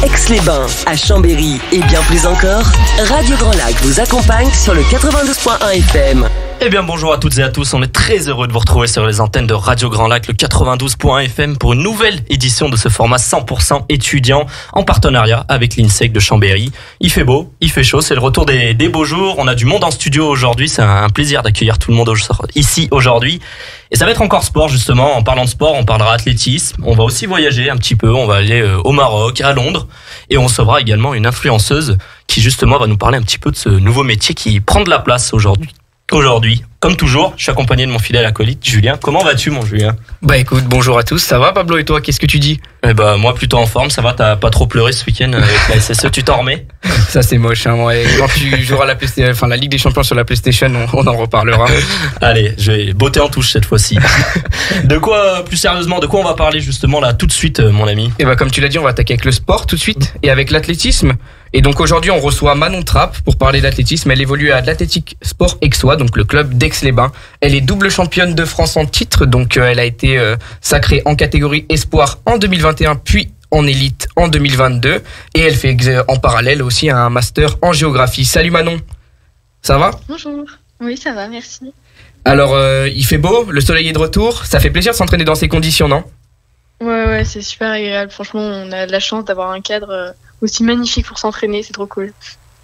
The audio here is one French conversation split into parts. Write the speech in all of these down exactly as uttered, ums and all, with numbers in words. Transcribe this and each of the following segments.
Aix-les-Bains, à Chambéry et bien plus encore, Radio Grand Lac vous accompagne sur le quatre-vingt-douze point un F M. Eh bien bonjour à toutes et à tous, on est très heureux de vous retrouver sur les antennes de Radio Grand Lac, le quatre-vingt-douze point un F M pour une nouvelle édition de ce format cent pour cent étudiant en partenariat avec l'INSEC de Chambéry. Il fait beau, il fait chaud, c'est le retour des, des beaux jours, on a du monde en studio aujourd'hui, c'est un plaisir d'accueillir tout le monde ici aujourd'hui. Et ça va être encore sport justement, en parlant de sport, on parlera athlétisme, on va aussi voyager un petit peu, on va aller au Maroc, à Londres, et on recevra également une influenceuse qui justement va nous parler un petit peu de ce nouveau métier qui prend de la place aujourd'hui. Aujourd'hui, comme toujours, je suis accompagné de mon fidèle acolyte Julien. Comment vas-tu mon Julien ? Bah écoute, bonjour à tous, ça va Pablo et toi, qu'est-ce que tu dis ? Eh bah moi plutôt en forme, ça va, t'as pas trop pleuré ce week-end avec la S S E, tu t'en remets ? Ça c'est moche, hein, ouais. Quand tu joueras la PlayStation, enfin la Ligue des Champions sur la PlayStation, on, on en reparlera. Allez, je vais botter en touche cette fois-ci. De quoi, plus sérieusement, de quoi on va parler justement là tout de suite mon ami ? Et bah comme tu l'as dit, on va attaquer avec le sport tout de suite et avec l'athlétisme. Et donc aujourd'hui on reçoit Manon Trapp pour parler d'athlétisme. Elle évolue à l'Athlétique Sport Aixois, donc le club d'Aix-les-Bains. Elle est double championne de France en titre, donc euh, elle a été euh, sacrée en catégorie espoir en deux mille vingt et un puis en élite en deux mille vingt-deux. Et elle fait euh, en parallèle aussi un master en géographie. Salut Manon, ça va ? Bonjour, oui ça va, merci. Alors euh, il fait beau, le soleil est de retour, ça fait plaisir de s'entraîner dans ces conditions, non ? Ouais ouais, c'est super agréable, franchement on a de la chance d'avoir un cadre euh, aussi magnifique pour s'entraîner, c'est trop cool.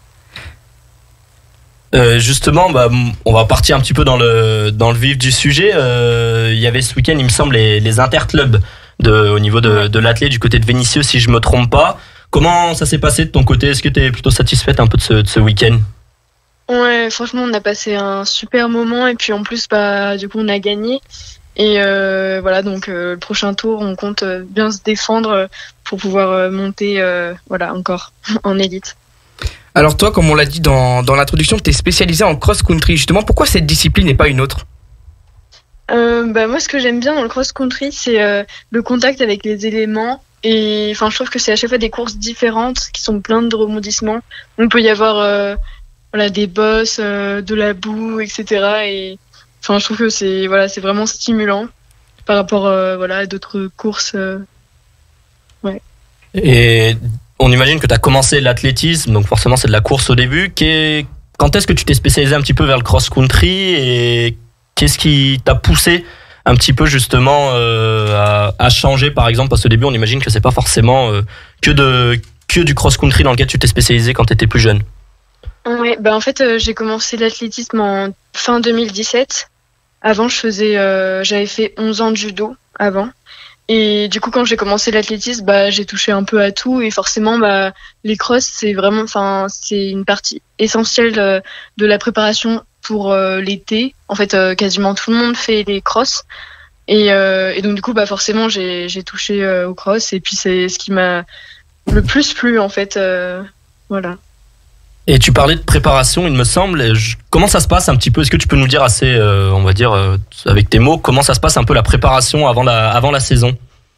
Euh, justement, bah, on va partir un petit peu dans le dans le vif du sujet. Euh, il y avait ce week-end, il me semble, les, les interclubs de au niveau de, de l'athlé du côté de Vénissieux, si je me trompe pas. Comment ça s'est passé de ton côté ? Est-ce que tu es plutôt satisfaite un peu de ce, de ce week-end ? Ouais, franchement, on a passé un super moment et puis en plus, bah, du coup, on a gagné. Et euh, voilà, donc euh, le prochain tour, on compte euh, bien se défendre pour pouvoir euh, monter, euh, voilà, encore en élite. Alors toi, comme on l'a dit dans, dans l'introduction, tu es spécialisée en cross-country. Justement, pourquoi cette discipline et pas une autre ? euh, bah, Moi, ce que j'aime bien dans le cross-country, c'est euh, le contact avec les éléments. Et enfin, je trouve que c'est à chaque fois des courses différentes qui sont pleines de rebondissements. Donc, il peut y avoir euh, voilà, des bosses, euh, de la boue, et cetera. Et enfin, je trouve que c'est voilà, c'est vraiment stimulant par rapport euh, voilà, à d'autres courses. Euh... Ouais. Et on imagine que tu as commencé l'athlétisme, donc forcément c'est de la course au début. Qu'est... Quand est-ce que tu t'es spécialisé un petit peu vers le cross-country et qu'est-ce qui t'a poussé un petit peu justement euh, à, à changer par exemple ? Parce qu'au début on imagine que c'est pas forcément euh, que, de, que du cross-country dans lequel tu t'es spécialisé quand tu étais plus jeune. Ouais, bah en fait euh, j'ai commencé l'athlétisme en fin deux mille dix-sept. Avant je faisais, euh, j'avais fait onze ans de judo avant. Et du coup, quand j'ai commencé l'athlétisme, bah, j'ai touché un peu à tout. Et forcément, bah, les crosses, c'est vraiment, enfin, c'est une partie essentielle euh, de la préparation pour euh, l'été. En fait, euh, quasiment tout le monde fait les crosses. Et, euh, et donc, du coup, bah, forcément, j'ai, j'ai touché euh, aux crosses. Et puis, c'est ce qui m'a le plus plu, en fait. Euh, voilà. Et tu parlais de préparation, il me semble. Comment ça se passe un petit peu ? Est-ce que tu peux nous dire assez, euh, on va dire, euh, avec tes mots, comment ça se passe un peu la préparation avant la, avant la saison ?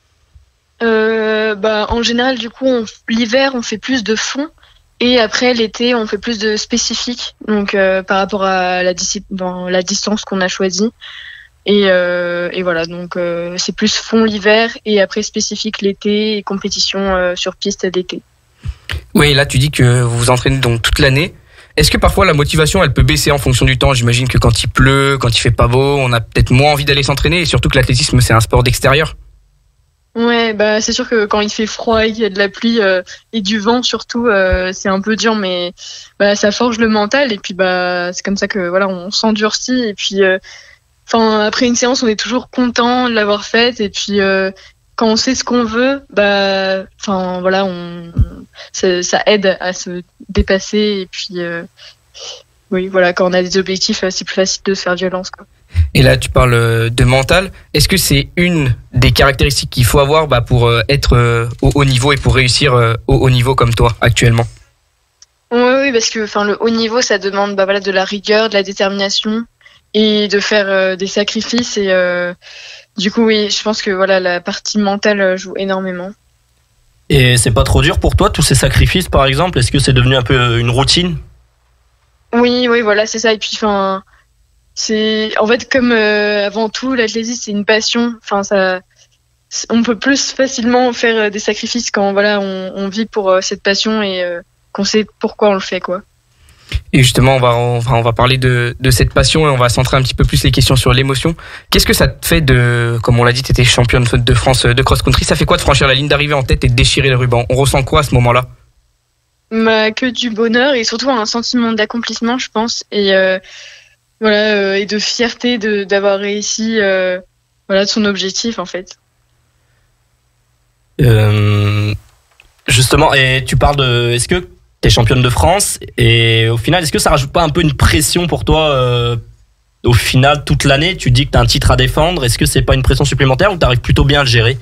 euh, bah, En général, du coup, on, l'hiver, on fait plus de fond. Et après, l'été, on fait plus de spécifique. Donc, euh, par rapport à la, dans la distance qu'on a choisie. Et, euh, et voilà, donc euh, c'est plus fond l'hiver et après spécifique l'été et compétition euh, sur piste l'été. Oui, là tu dis que vous vous entraînez donc toute l'année. Est-ce que parfois la motivation elle peut baisser en fonction du temps ? J'imagine que quand il pleut, quand il fait pas beau, on a peut-être moins envie d'aller s'entraîner et surtout que l'athlétisme c'est un sport d'extérieur. Ouais, bah c'est sûr que quand il fait froid et qu'il y a de la pluie euh, et du vent surtout, euh, c'est un peu dur, mais bah ça forge le mental et puis bah c'est comme ça que voilà on s'endurcit et puis euh, enfin après une séance on est toujours content de l'avoir faite et puis euh, quand on sait ce qu'on veut, bah, enfin voilà, on, ça, ça aide à se dépasser et puis, euh, oui, voilà, quand on a des objectifs, c'est plus facile de se faire violence, quoi. Et là, tu parles de mental. Est-ce que c'est une des caractéristiques qu'il faut avoir bah, pour être au haut niveau et pour réussir au haut niveau comme toi actuellement ? Oui, oui, parce que, enfin, le haut niveau, ça demande, bah voilà, de la rigueur, de la détermination et de faire euh, des sacrifices et euh, du coup, oui, je pense que voilà, la partie mentale joue énormément. Et c'est pas trop dur pour toi, tous ces sacrifices, par exemple ? Est-ce que c'est devenu un peu une routine ? Oui, oui, voilà, c'est ça. Et puis, enfin, c'est en fait comme euh, avant tout, l'athlétisme, c'est une passion. Enfin, ça, on peut plus facilement faire des sacrifices quand voilà on, on vit pour cette passion et euh, qu'on sait pourquoi on le fait quoi. Et justement, on va, on va, on va parler de, de cette passion et on va centrer un petit peu plus les questions sur l'émotion. Qu'est-ce que ça te fait de, comme on l'a dit, tu étais championne de France de cross-country. Ça fait quoi de franchir la ligne d'arrivée en tête et de déchirer le ruban? On ressent quoi à ce moment-là? Bah, que du bonheur et surtout un sentiment d'accomplissement, je pense. Et euh, voilà, euh, et de fierté de, d'avoir réussi euh, voilà, son objectif en fait. Euh, justement, et tu parles de... Est-ce que t'es championne de France et au final, est-ce que ça rajoute pas un peu une pression pour toi euh, au final toute l'année? Tu dis que t'as un titre à défendre. Est-ce que c'est pas une pression supplémentaire ou t'arrives plutôt bien à le gérer?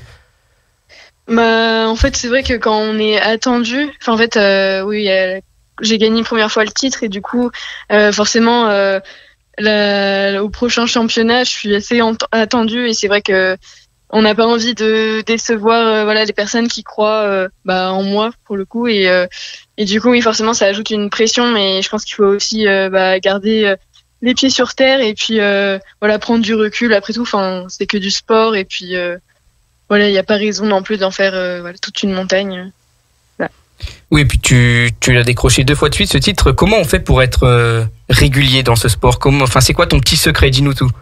Bah, en fait, c'est vrai que quand on est attendu, enfin en fait, euh, oui, euh, j'ai gagné une première fois le titre et du coup, euh, forcément, euh, la, au prochain championnat, je suis assez ent- attendue et c'est vrai que on n'a pas envie de décevoir euh, voilà les personnes qui croient euh, bah, en moi pour le coup et euh, et du coup oui forcément ça ajoute une pression mais je pense qu'il faut aussi euh, bah, garder euh, les pieds sur terre et puis euh, voilà prendre du recul après tout enfin c'est que du sport et puis euh, voilà il y a pas raison non plus d'en faire euh, voilà, toute une montagne. Voilà. Oui et puis tu tu l'as décroché deux fois de suite ce titre. Comment on fait pour être euh, régulier dans ce sport? Comment enfin c'est quoi ton petit secret? Dis-nous tout.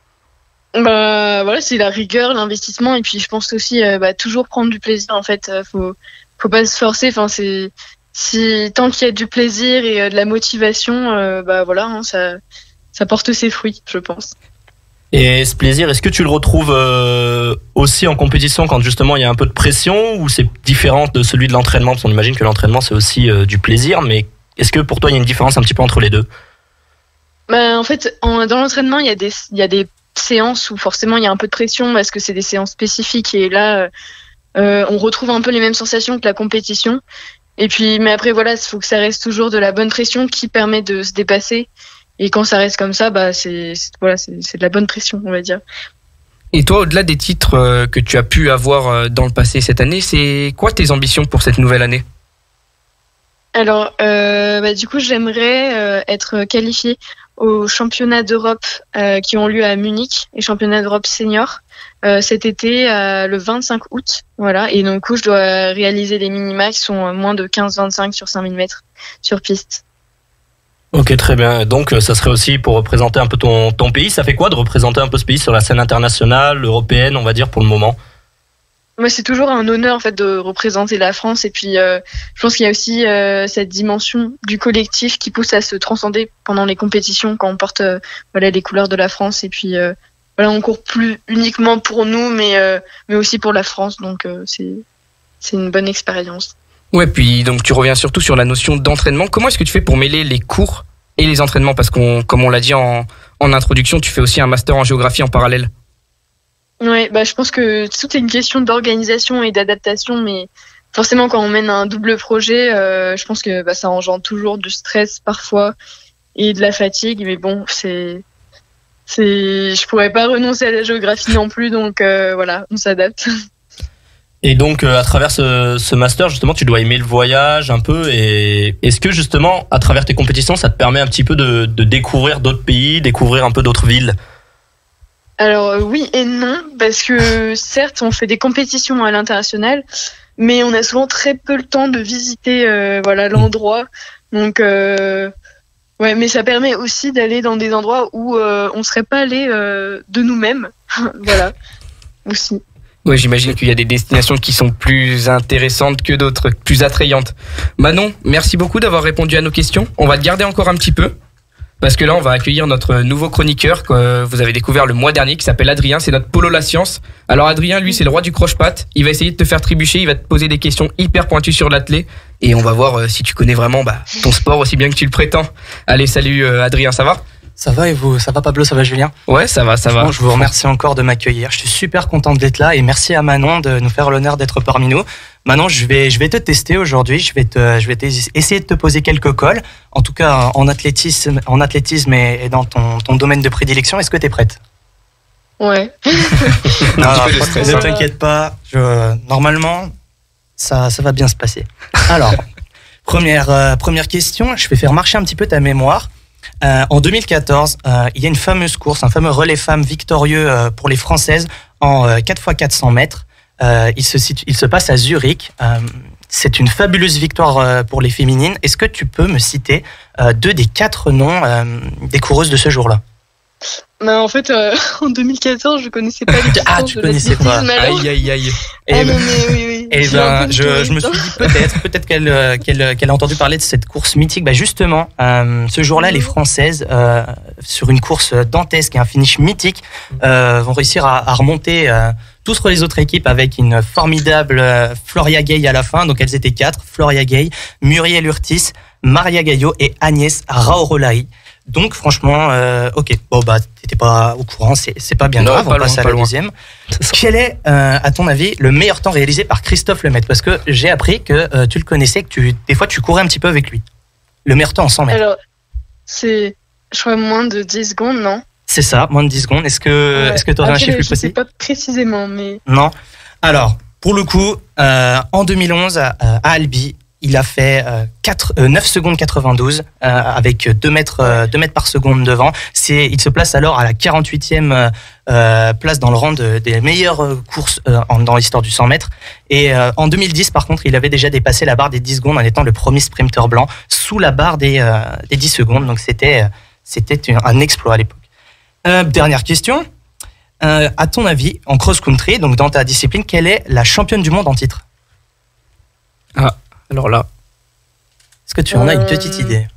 Bah voilà, c'est la rigueur, l'investissement et puis je pense aussi euh, bah, toujours prendre du plaisir en fait. Euh, faut faut pas se forcer. Enfin c'est si tant qu'il y a du plaisir et euh, de la motivation, euh, bah voilà, hein, ça ça porte ses fruits, je pense. Et ce plaisir, est-ce que tu le retrouves euh, aussi en compétition quand justement il y a un peu de pression ou c'est différent de celui de l'entraînement? Parce qu'on imagine que l'entraînement c'est aussi euh, du plaisir, mais est-ce que pour toi il y a une différence un petit peu entre les deux? Bah en fait, en, dans l'entraînement il y a des il y a des séances où forcément il y a un peu de pression parce que c'est des séances spécifiques et là euh, on retrouve un peu les mêmes sensations que la compétition et puis mais après voilà il faut que ça reste toujours de la bonne pression qui permet de se dépasser et quand ça reste comme ça bah c'est, c'est voilà c'est, c'est de la bonne pression on va dire. Et toi au-delà des titres que tu as pu avoir dans le passé cette année, c'est quoi tes ambitions pour cette nouvelle année? Alors euh, bah, du coup j'aimerais euh, être qualifiée aux championnats d'Europe euh, qui ont lieu à Munich, les championnats d'Europe senior, euh, cet été, euh, le vingt-cinq août. Voilà. Et donc, du coup, je dois réaliser les minima qui sont moins de quinze vingt-cinq sur cinq mille mètres sur piste. Ok, très bien. Donc, ça serait aussi pour représenter un peu ton, ton pays. Ça fait quoi de représenter un peu ce pays sur la scène internationale, européenne, on va dire, pour le moment? Moi, c'est toujours un honneur en fait de représenter la France et puis euh, je pense qu'il y a aussi euh, cette dimension du collectif qui pousse à se transcender pendant les compétitions quand on porte euh, voilà les couleurs de la France et puis euh, voilà on court plus uniquement pour nous mais euh, mais aussi pour la France donc euh, c'est c'est une bonne expérience. Ouais puis donc tu reviens surtout sur la notion d'entraînement. Comment est-ce que tu fais pour mêler les cours et les entraînements parce qu'on comme on l'a dit en en introduction tu fais aussi un master en géographie en parallèle? Ouais, bah je pense que tout est une question d'organisation et d'adaptation, mais forcément quand on mène un double projet, euh, je pense que bah, ça engendre toujours du stress parfois et de la fatigue, mais bon, c'est, c'est, je pourrais pas renoncer à la géographie non plus, donc euh, voilà, on s'adapte. Et donc euh, à travers ce, ce master justement, tu dois aimer le voyage un peu. Et est-ce que justement, à travers tes compétitions, ça te permet un petit peu de, de découvrir d'autres pays, découvrir un peu d'autres villes? Alors euh, oui et non, parce que certes on fait des compétitions à l'international, mais on a souvent très peu le temps de visiter euh, voilà l'endroit. Donc euh, ouais, mais ça permet aussi d'aller dans des endroits où euh, on serait pas allé euh, de nous-mêmes. Voilà aussi. Ouais, j'imagine qu'il y a des destinations qui sont plus intéressantes que d'autres, plus attrayantes. Manon, merci beaucoup d'avoir répondu à nos questions. On va te garder encore un petit peu. Parce que là, on va accueillir notre nouveau chroniqueur que vous avez découvert le mois dernier, qui s'appelle Adrien. C'est notre Polo La Science. Alors Adrien, lui, c'est le roi du croche-patte. Il va essayer de te faire trébucher. Il va te poser des questions hyper pointues sur l'athlé. Et on va voir euh, si tu connais vraiment bah, ton sport aussi bien que tu le prétends. Allez, salut euh, Adrien, ça va? Ça va et vous? Ça va Pablo? Ça va Julien? Ouais, ça va, ça va. Je vous remercie encore de m'accueillir. Je suis super content d'être là et merci à Manon de nous faire l'honneur d'être parmi nous. Manon, je vais, je vais te tester aujourd'hui. Je vais te, je vais te, essayer de te poser quelques cols. En tout cas, en athlétisme, en athlétisme et, et dans ton, ton domaine de prédilection. Est-ce que tu es prête? Ouais. Non, non, ne t'inquiète pas. Je, normalement, ça, ça va bien se passer. Alors, première, euh, première question. Je vais faire marcher un petit peu ta mémoire. Euh, en deux mille quatorze, euh, il y a une fameuse course, un fameux relais femmes victorieux euh, pour les Françaises en euh, quatre fois quatre cents mètres. Euh, il, se situ- il se passe à Zurich. Euh, c'est une fabuleuse victoire euh, pour les féminines. Est-ce que tu peux me citer euh, deux des quatre noms euh, des coureuses de ce jour-là? Bah, en fait, euh, en deux mille quatorze, je connaissais pas les distances Ah, tu de connaissais pas. l'athlétisme, alors. Aïe, aïe, aïe. Ah Eh non, ben- mais oui, oui. Eh J'ai un ben, peu je, de je me suis temps. dit peut-être, peut-être qu'elle, euh, qu'elle, qu'elle a entendu parler de cette course mythique. Bah justement, euh, ce jour-là, les Françaises, euh, sur une course dantesque et un finish mythique, euh, vont réussir à, à remonter euh, tous les autres équipes avec une formidable euh, Floria Gay à la fin. Donc elles étaient quatre: Floria Gay, Muriel Urtis, Maria Gaillot et Agnès Raorolai. Donc franchement, euh, ok, bon bah t'étais pas au courant, c'est, c'est pas bien Non, grave, pas on loin, passe à pas la loin. deuxième. Quel est, euh, à ton avis, le meilleur temps réalisé par Christophe Lemaitre? Parce que j'ai appris que euh, tu le connaissais, que tu, des fois tu courais un petit peu avec lui. Le meilleur temps en cent mètres. Alors, c'est, je crois, moins de dix secondes, non? C'est ça, moins de dix secondes. Est-ce que, Ouais. est-ce que tu aurais un Après, chiffre plus je sais précis? pas précisément, mais Non. Alors, pour le coup, euh, en deux mille onze, à, à Albi, il a fait euh, quatre, euh, neuf secondes quatre-vingt-douze euh, avec deux mètres, euh, deux mètres par seconde devant. C'est, il se place alors à la quarante-huitième euh, euh, place dans le rang de- des meilleures euh, courses euh, en- dans l'histoire du cent mètres. Et euh, en deux mille dix, par contre, il avait déjà dépassé la barre des dix secondes en étant le premier sprinter blanc sous la barre des, euh, des dix secondes. Donc c'était, euh, c'était un un exploit à l'époque. Euh, dernière question. Euh, à ton avis, en cross-country, donc dans ta discipline, quelle est la championne du monde en titre? Alors là, Est-ce que tu en as une Euh, petite idée?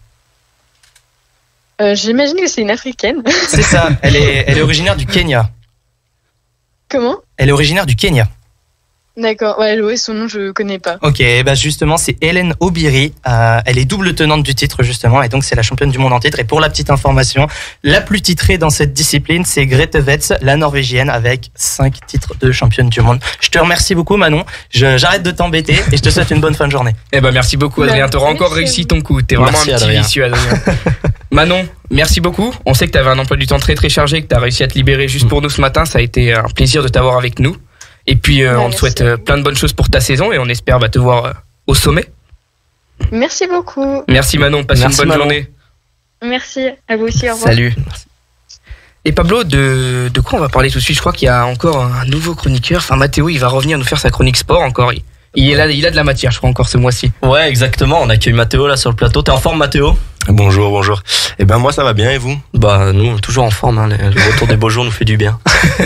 euh, j'imagine que c'est une africaine. C'est ça, elle est, elle est originaire du Kenya. Comment? Elle est originaire du Kenya. D'accord, ouais, ouais, son nom, je connais pas. Ok, bah justement, c'est Hélène Obiri. Euh, elle est double tenante du titre, justement, et donc c'est la championne du monde en titre. Et pour la petite information, la plus titrée dans cette discipline, c'est Grete Wetz, la norvégienne, avec cinq titres de championne du monde. Je te remercie beaucoup, Manon. Je, j'arrête de t'embêter et je te souhaite une bonne fin de journée. eh ben merci beaucoup Adrien, Merci, t'auras encore merci. réussi ton coup, t'es vraiment Merci, un petit Adrien. vicieux Adrien. Manon, merci beaucoup, on sait que t'avais un emploi du temps très très chargé, que t'as réussi à te libérer juste pour nous ce matin, ça a été un plaisir de t'avoir avec nous. Et puis euh, Ouais, on te merci. souhaite euh, plein de bonnes choses pour ta saison et on espère bah, te voir euh, au sommet. Merci beaucoup. Merci Manon, passe Merci, une bonne Manon. journée. Merci à vous aussi, au revoir. Salut. Et Pablo, de, de quoi on va parler tout de suite? Je crois qu'il y a encore un nouveau chroniqueur. Enfin, Mathéo, il va revenir nous faire sa chronique sport encore. Il, il, est là, il a de la matière, je crois, encore ce mois-ci. Ouais, exactement. On accueille Mathéo là sur le plateau. T'es en forme, Mathéo? Bonjour, bonjour. Eh ben moi ça va bien et vous? Bah nous, on est toujours en forme. Hein. Le le retour des beaux jours nous fait du bien.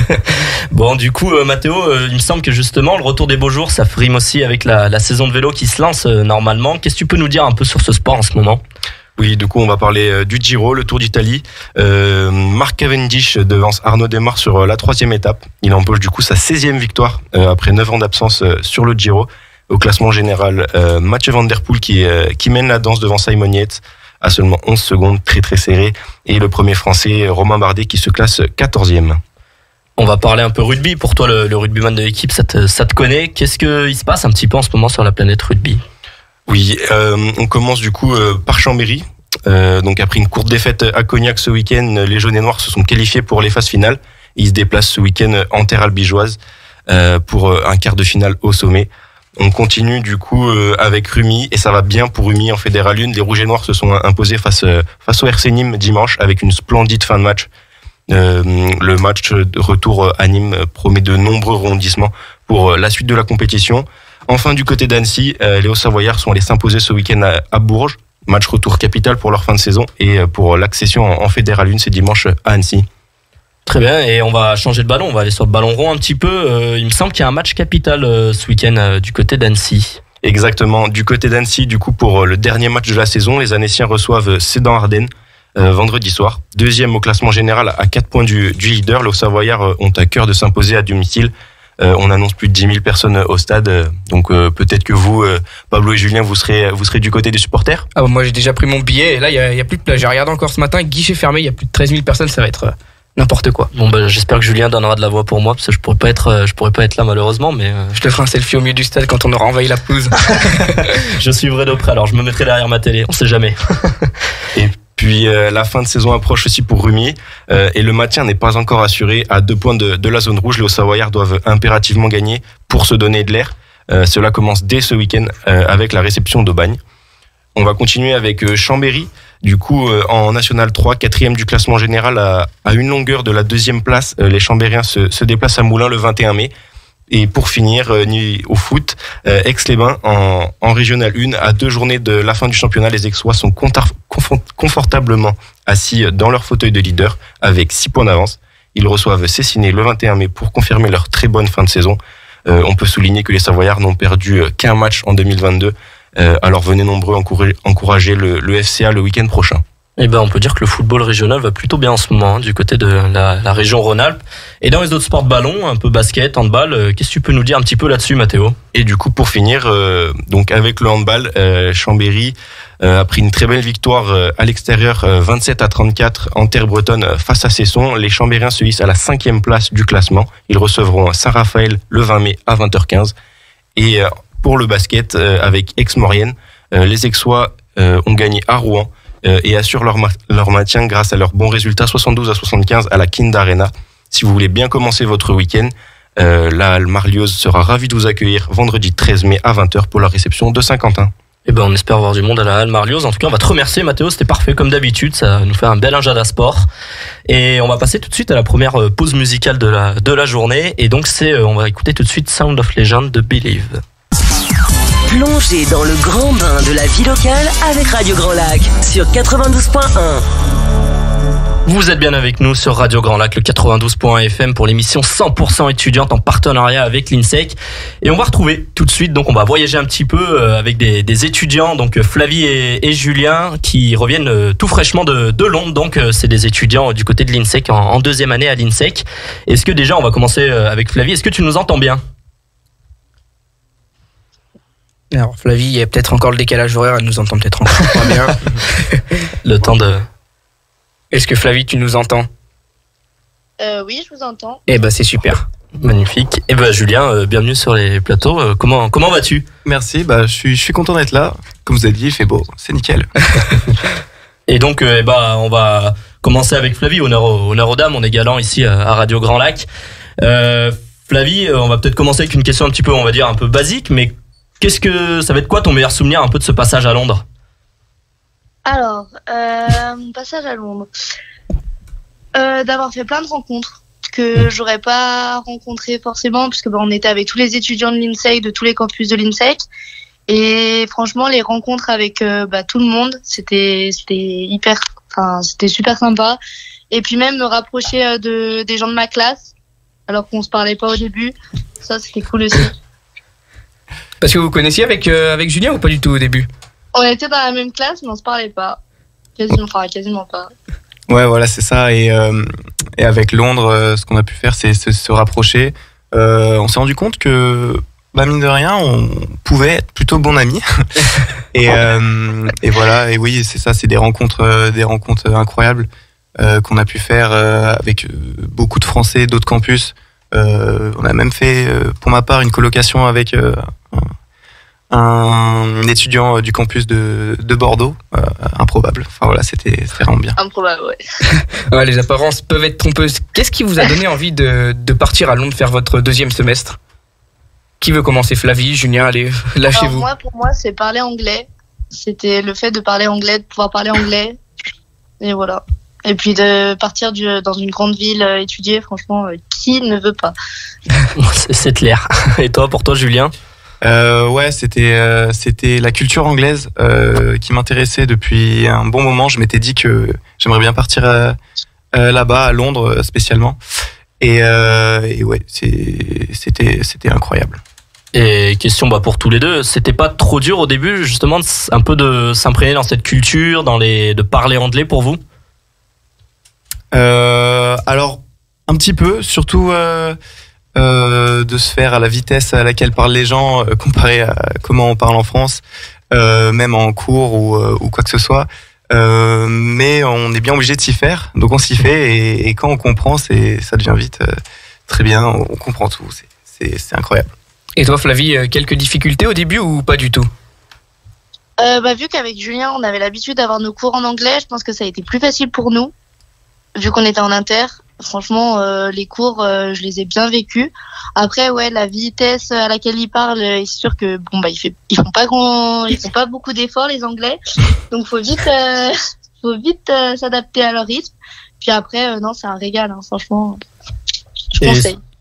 Bon, du coup, euh, Mathéo, euh, il me semble que justement le retour des beaux jours, ça rime aussi avec la, la saison de vélo qui se lance euh, normalement. Qu'est-ce que tu peux nous dire un peu sur ce sport en ce moment? Oui, du coup on va parler euh, du Giro, le Tour d'Italie. Euh, Marc Cavendish devance Arnaud Démare sur euh, la troisième étape. Il empoche du coup sa seizième victoire euh, après neuf ans d'absence euh, sur le Giro. Au classement général, euh, Mathieu Van Der Poel qui, euh, qui mène la danse devant Simon Yates à seulement onze secondes, très très serré. Et le premier français, Romain Bardet, qui se classe quatorzième. On va parler un peu rugby. Pour toi, le, le rugbyman de l'équipe, ça te, ça te connaît. Qu'est-ce qu'il se passe un petit peu en ce moment sur la planète rugby? Oui, euh, on commence du coup euh, par Chambéry. Euh, donc après une courte défaite à Cognac ce week-end, les jaunes et noirs se sont qualifiés pour les phases finales. Ils se déplacent ce week-end en terre albigeoise euh, pour euh, un quart de finale au sommet. On continue du coup euh, avec Rumi et ça va bien pour Rumi en Fédéral un. Les rouges et noirs se sont imposés face euh, face au R C Nîmes dimanche avec une splendide fin de match. Euh, le match de retour à Nîmes promet de nombreux rebondissements pour la suite de la compétition. Enfin, du côté d'Annecy, euh, les Hauts-Savoyards sont allés s'imposer ce week-end à, à Bourges. Match retour capital pour leur fin de saison et pour l'accession en, en Fédéral un, c'est dimanche à Annecy. Très bien, et on va changer de ballon, on va aller sur le ballon rond un petit peu. Euh, il me semble qu'il y a un match capital euh, ce week-end euh, du côté d'Annecy. Exactement, du côté d'Annecy, du coup pour le dernier match de la saison, les Annéciens reçoivent Sedan-Ardennes euh, vendredi soir. Deuxième au classement général à quatre points du, du leader, les Hauts-Savoyards ont à cœur de s'imposer à domicile. Euh, on annonce plus de dix mille personnes au stade, euh, donc euh, peut-être que vous, euh, Pablo et Julien, vous serez, vous serez du côté des supporters. Ah, bah, moi, j'ai déjà pris mon billet et là, il y a, il y a plus de place. J'ai regardé encore ce matin, guichet fermé, il y a plus de treize mille personnes, ça va être euh, n'importe quoi. Bon, bah, j'espère que Julien donnera de la voix pour moi, parce que je pourrais pas être, euh, je pourrais pas être là malheureusement, mais euh, Je te ferai un selfie au milieu du stade quand on aura envahi la pelouse. je suivrai de près. Alors, je me mettrai derrière ma télé, on sait jamais. Puis euh, la fin de saison approche aussi pour Rumi euh, et le maintien n'est pas encore assuré à deux points de, de la zone rouge. Les Hauts-Savoyards doivent impérativement gagner pour se donner de l'air. Euh, cela commence dès ce week-end euh, avec la réception d'Aubagne. On va continuer avec euh, Chambéry. Du coup, euh, en National trois, quatrième du classement général à, à une longueur de la deuxième place, euh, les Chambériens se, se déplacent à Moulins le vingt et un mai. Et pour finir, euh, au foot, euh, Aix-les-Bains en, en Régional un, à deux journées de la fin du championnat, les Aixois sont contar- confort- confortablement assis dans leur fauteuil de leader avec six points d'avance. Ils reçoivent Cessiné le vingt et un mai pour confirmer leur très bonne fin de saison. Euh, on peut souligner que les Savoyards n'ont perdu qu'un match en deux mille vingt-deux. Euh, alors venez nombreux encourager, encourager le, le F C A le week-end prochain. Eh ben, on peut dire que le football régional va plutôt bien en ce moment, hein, du côté de la, la région Rhône-Alpes. Et dans les autres sports de ballon, un peu basket, handball, euh, qu'est-ce que tu peux nous dire un petit peu là-dessus, Mathéo? Et du coup, pour finir, euh, donc avec le handball, euh, Chambéry euh, a pris une très belle victoire euh, à l'extérieur, euh, vingt-sept à trente-quatre en terre bretonne euh, face à Cesson. Les Chambériens se hissent à la cinquième place du classement. Ils recevront Saint-Raphaël le vingt mai à vingt heures quinze. Et euh, pour le basket, euh, avec Aix-Maurienne, euh, les Aixois euh, ont gagné à Rouen euh, et assurent leur, ma- leur maintien grâce à leur bon résultat soixante-douze à soixante-quinze à la Kind Arena. Si vous voulez bien commencer votre week-end, euh, la Marlioz sera ravie de vous accueillir vendredi treize mai à vingt heures pour la réception de Saint-Quentin. Eh ben, on espère voir du monde à la Halle Marlioz. En tout cas, on va te remercier, Mathéo. C'était parfait comme d'habitude. Ça nous fait un bel Injada Sport. Et on va passer tout de suite à la première pause musicale de la, de la journée. Et donc, c'est, on va écouter tout de suite Sound of Legend de Believe. Plongez dans le grand bain de la vie locale avec Radio Grand Lac sur quatre-vingt-douze point un. Vous êtes bien avec nous sur Radio Grand Lac, le quatre-vingt-douze point un F M pour l'émission cent pour cent étudiante en partenariat avec l'INSEC. Et on va retrouver tout de suite, donc on va voyager un petit peu avec des, des étudiants, donc Flavie et, et Julien, qui reviennent tout fraîchement de, de Londres. Donc c'est des étudiants du côté de l'INSEC en, en deuxième année à l'INSEC. Est-ce que déjà, on va commencer avec Flavie, est-ce que tu nous entends bien ? Alors Flavie, il y a peut-être encore le décalage horaire, elle nous entend peut-être encore pas bien. Le temps de... Est-ce que Flavie, tu nous entends ? Euh, oui, je vous entends. Eh ben c'est super. Magnifique. Et ben Julien, euh, bienvenue sur les plateaux. Euh, comment comment vas-tu ? Merci, bah je suis je suis content d'être là. Comme vous avez dit, il fait beau, c'est nickel. Et donc euh, eh ben on va commencer avec Flavie, honneur aux, honneur aux dames, on est galant ici à Radio Grand Lac. Euh, Flavie, on va peut-être commencer avec une question un petit peu, on va dire un peu basique, mais qu'est-ce que ça va être quoi ton meilleur souvenir un peu de ce passage à Londres ? Alors, euh, mon passage à Londres, euh, d'avoir fait plein de rencontres que j'aurais pas rencontrées forcément, puisque bah, on était avec tous les étudiants de l'INSEC, de tous les campus de l'INSEC, et franchement les rencontres avec euh, bah, tout le monde, c'était c'était hyper, enfin c'était super sympa. Et puis même me rapprocher euh, de des gens de ma classe, alors qu'on se parlait pas au début, ça c'était cool aussi. Parce que vous connaissiez avec euh, avec Julien ou pas du tout au début ? On était dans la même classe, mais on se parlait pas. Quasiment, enfin, quasiment pas. Ouais, voilà, c'est ça. Et, euh, et avec Londres, euh, ce qu'on a pu faire, c'est, c'est se rapprocher. Euh, on s'est rendu compte que, bah, mine de rien, on pouvait être plutôt bons amis. et, euh, et voilà, et oui, c'est ça, c'est des rencontres, euh, des rencontres incroyables euh, qu'on a pu faire euh, avec beaucoup de Français, d'autres campus. Euh, on a même fait, euh, pour ma part, une colocation avec euh, un étudiant du campus de, de Bordeaux, euh, improbable. Enfin voilà, c'était, c'était vraiment bien. Improbable, ouais. Ouais, les apparences peuvent être trompeuses. Qu'est-ce qui vous a donné envie de, de partir à Londres faire votre deuxième semestre ? Qui veut commencer ? Flavie, Julien, allez, lâchez-vous. Alors moi, pour moi, c'est parler anglais. C'était le fait de parler anglais, de pouvoir parler anglais. Et voilà. Et puis de partir du, dans une grande ville euh, étudier, franchement, euh, qui ne veut pas ? c'est, c'est clair. Et toi, pour toi, Julien ? Euh, ouais, c'était euh, c'était la culture anglaise euh, qui m'intéressait depuis un bon moment. Je m'étais dit que j'aimerais bien partir euh, euh, là-bas, à Londres spécialement. Et, euh, et ouais, c'est, c'était c'était incroyable. Et question bah, pour tous les deux, c'était pas trop dur au début justement de, un peu de s'imprégner dans cette culture, dans les, de parler anglais pour vous ? euh, Alors, un petit peu, surtout... Euh, Euh, de se faire à la vitesse à laquelle parlent les gens euh, comparé à comment on parle en France, euh, même en cours ou, euh, ou quoi que ce soit. Euh, mais on est bien obligé de s'y faire, donc on s'y fait et, et quand on comprend, c'est, ça devient vite euh, très bien, on, on comprend tout, c'est, c'est, c'est incroyable. Et toi Flavie, quelques difficultés au début ou pas du tout ? euh, bah, Vu qu'avec Julien, on avait l'habitude d'avoir nos cours en anglais, je pense que ça a été plus facile pour nous, vu qu'on était en inter. Franchement, euh, les cours, euh, je les ai bien vécus. Après, ouais, la vitesse à laquelle ils parlent, c'est sûr que bon bah ils, fait, ils font pas grand, ils font pas beaucoup d'efforts les Anglais, donc faut vite, euh, faut vite euh, s'adapter à leur rythme. Puis après, euh, non, c'est un régal, hein, franchement. Je conseille.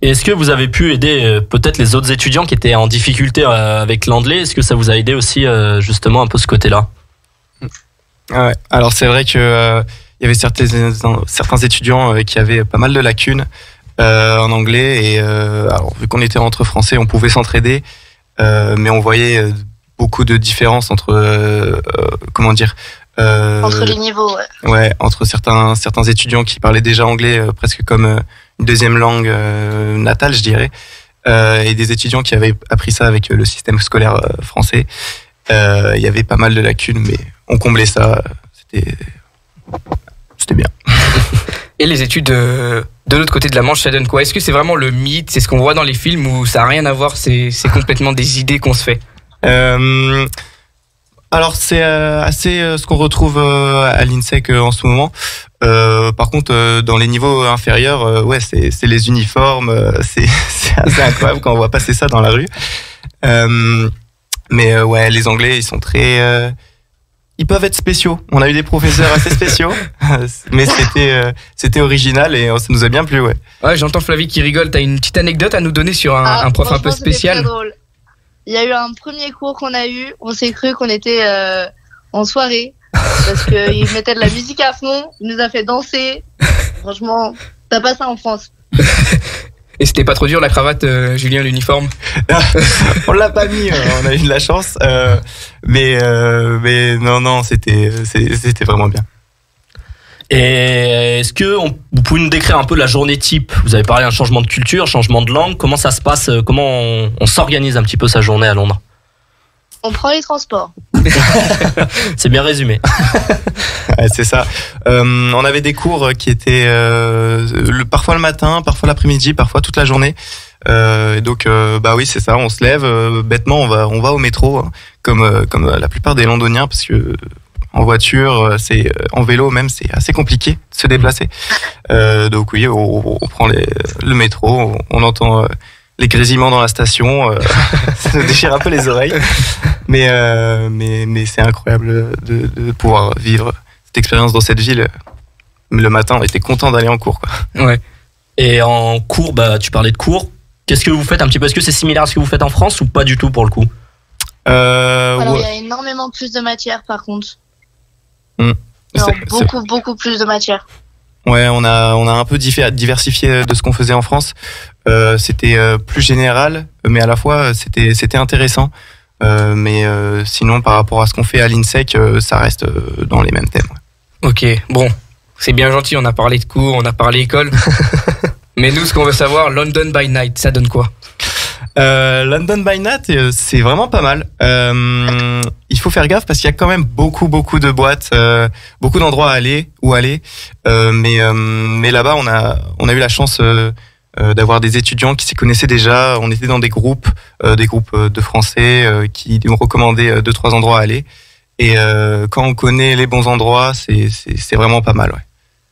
Et est-ce que vous avez pu aider euh, peut-être les autres étudiants qui étaient en difficulté euh, avec l'anglais? Est-ce que ça vous a aidé aussi euh, justement un peu ce côté-là? Ah ouais. Alors c'est vrai que euh, il y avait certains, certains étudiants euh, qui avaient pas mal de lacunes euh, en anglais et euh, alors vu qu'on était entre français, on pouvait s'entraider, euh, mais on voyait euh, beaucoup de différences entre euh, euh, comment dire euh, Entre les niveaux, ouais. ouais entre certains certains étudiants qui parlaient déjà anglais euh, presque comme euh, une deuxième langue euh, natale, je dirais, euh, et des étudiants qui avaient appris ça avec euh, le système scolaire euh, français. Euh, Il y avait pas mal de lacunes, mais on comblait ça. C'était c'était bien. Et les études de, de l'autre côté de la Manche, ça donne quoi? Est-ce que c'est vraiment le mythe, c'est ce qu'on voit dans les films, ou ça n'a rien à voir, c'est c'est complètement des idées qu'on se fait? Euh, alors c'est euh, assez euh, ce qu'on retrouve euh, à l'INSEC euh, en ce moment. Euh, par contre, euh, dans les niveaux inférieurs, euh, ouais, c'est c'est les uniformes, euh, c'est c'est assez incroyable quand on voit passer ça dans la rue. Euh, mais euh, ouais, les Anglais, ils sont très, euh, ils peuvent être spéciaux. On a eu des professeurs assez spéciaux, mais c'était euh, c'était original et ça nous a bien plu, ouais. Ouais, j'entends Flavie qui rigole. T'as une petite anecdote à nous donner sur un, Ah, un prof un peu franchement, c'était spécial? très drôle. Il y a eu un premier cours qu'on a eu, on s'est cru qu'on était euh, en soirée, parce qu'il mettait de la musique à fond, il nous a fait danser. Franchement, t'as pas ça en France. Et c'était pas trop dur la cravate, euh, Julien, l'uniforme? On l'a pas mis, euh, on a eu de la chance, euh, mais euh, mais non non, c'était c'est- c'était vraiment bien. Et est-ce que on- vous pouvez nous décrire un peu la journée type? Vous avez parlé d'un changement de culture, changement de langue. Comment ça se passe? Comment on, on s'organise un petit peu sa journée à Londres? On prend les transports. C'est bien résumé. Ouais, c'est ça. Euh, on avait des cours qui étaient euh, le, parfois le matin, parfois l'après-midi, parfois toute la journée. Euh, et donc, euh, bah oui, c'est ça. On se lève euh, bêtement, on va, on va au métro, hein, comme euh, comme la plupart des Londoniens, parce que en voiture, c'est en vélo même, c'est assez compliqué de se déplacer. Euh, donc oui, on, on prend les, le métro, on, on entend euh, les grésillements dans la station, euh, ça nous déchire un peu les oreilles. Mais euh, mais mais c'est incroyable de, de pouvoir vivre cette expérience dans cette ville. Le matin, on était content d'aller en cours, quoi. Ouais. Et en cours, bah, tu parlais de cours. Qu'est-ce que vous faites un petit peu? Est-ce que c'est similaire à ce que vous faites en France ou pas du tout pour le coup? Euh, Alors, ouais. il y a énormément plus de matière, par contre. Hum. Genre, C'est- c'est- beaucoup, beaucoup plus de matière. Ouais, on a on a un peu diffé- diversifié de ce qu'on faisait en France. Euh, c'était euh, plus général, mais à la fois c'était c'était intéressant. Euh, mais euh, sinon, par rapport à ce qu'on fait à l'INSEC, euh, ça reste euh, dans les mêmes thèmes. Ouais. Ok, bon, c'est bien gentil, on a parlé de cours, on a parlé école. Mais nous, ce qu'on veut savoir, London by Night, ça donne quoi? Euh, London by Night, euh, c'est vraiment pas mal. Euh, il faut faire gaffe parce qu'il y a quand même beaucoup, beaucoup de boîtes, euh, beaucoup d'endroits à aller, où aller. Euh, mais euh, mais là-bas, on a on a eu la chance euh, euh, d'avoir des étudiants qui s'y connaissaient déjà. On était dans des groupes, euh, des groupes de Français euh, qui nous recommandaient euh, deux, trois endroits à aller. Et euh, quand on connaît les bons endroits, c'est c'est c'est vraiment pas mal, ouais.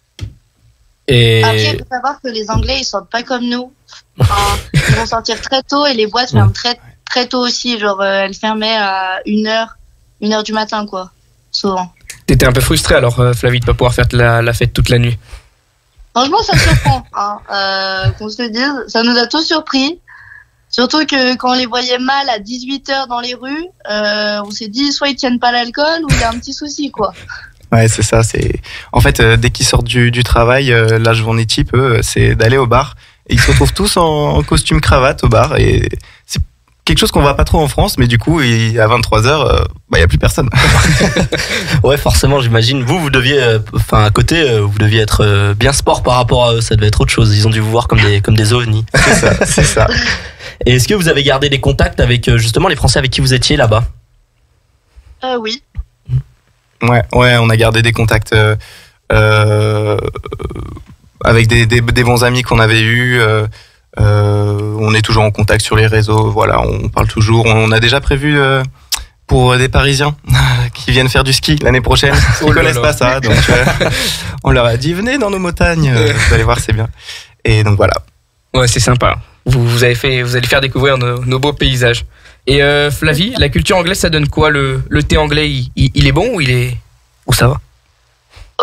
Et Après, il faut savoir que les Anglais, ils sortent pas comme nous. Enfin, ils vont sortir très tôt et les boîtes ferment très, très tôt aussi. Genre, euh, elles fermaient à une heure, une heure du matin, quoi. Souvent. T'étais un peu frustré alors, euh, Flavie, de pas pouvoir faire la, la fête toute la nuit. Franchement, ça surprend, hein, euh, qu'on se le dise. Ça nous a tous surpris. Surtout que quand on les voyait mal à dix-huit heures dans les rues, euh, on s'est dit soit ils tiennent pas l'alcool ou il y a un petit souci, quoi. Ouais, c'est ça. C'est en fait euh, dès qu'ils sortent du, du travail, euh, la journée type, eux, c'est d'aller au bar. Et ils se retrouvent tous en, en costume cravate au bar. Et c'est quelque chose qu'on voit pas trop en France, mais du coup, il, à vingt-trois heures, euh, bah il y a plus personne. ouais, forcément, j'imagine. Vous, vous deviez, euh, enfin, à côté, euh, vous deviez être euh, bien sport par rapport à eux. Ça devait être autre chose. Ils ont dû vous voir comme des, comme des ovnis. C'est ça, c'est ça. Et est-ce que vous avez gardé des contacts avec euh, justement les Français avec qui vous étiez là-bas? Euh, oui. Ouais, ouais, on a gardé des contacts euh, euh, avec des, des, des bons amis qu'on avait eus. Euh, euh, on est toujours en contact sur les réseaux. Voilà, on parle toujours. On a déjà prévu euh, pour des Parisiens qui viennent faire du ski l'année prochaine. Ils ne Oh là connaissent là. pas ça, donc euh, on leur a dit venez dans nos montagnes. Euh, vous allez voir, c'est bien. Et donc voilà. Ouais, c'est sympa. Vous, vous, avez fait, vous allez faire découvrir nos, nos beaux paysages. Et euh, Flavie, la culture anglaise, ça donne quoi? Le, le thé anglais, il, il, il est bon ou il est ou ça va?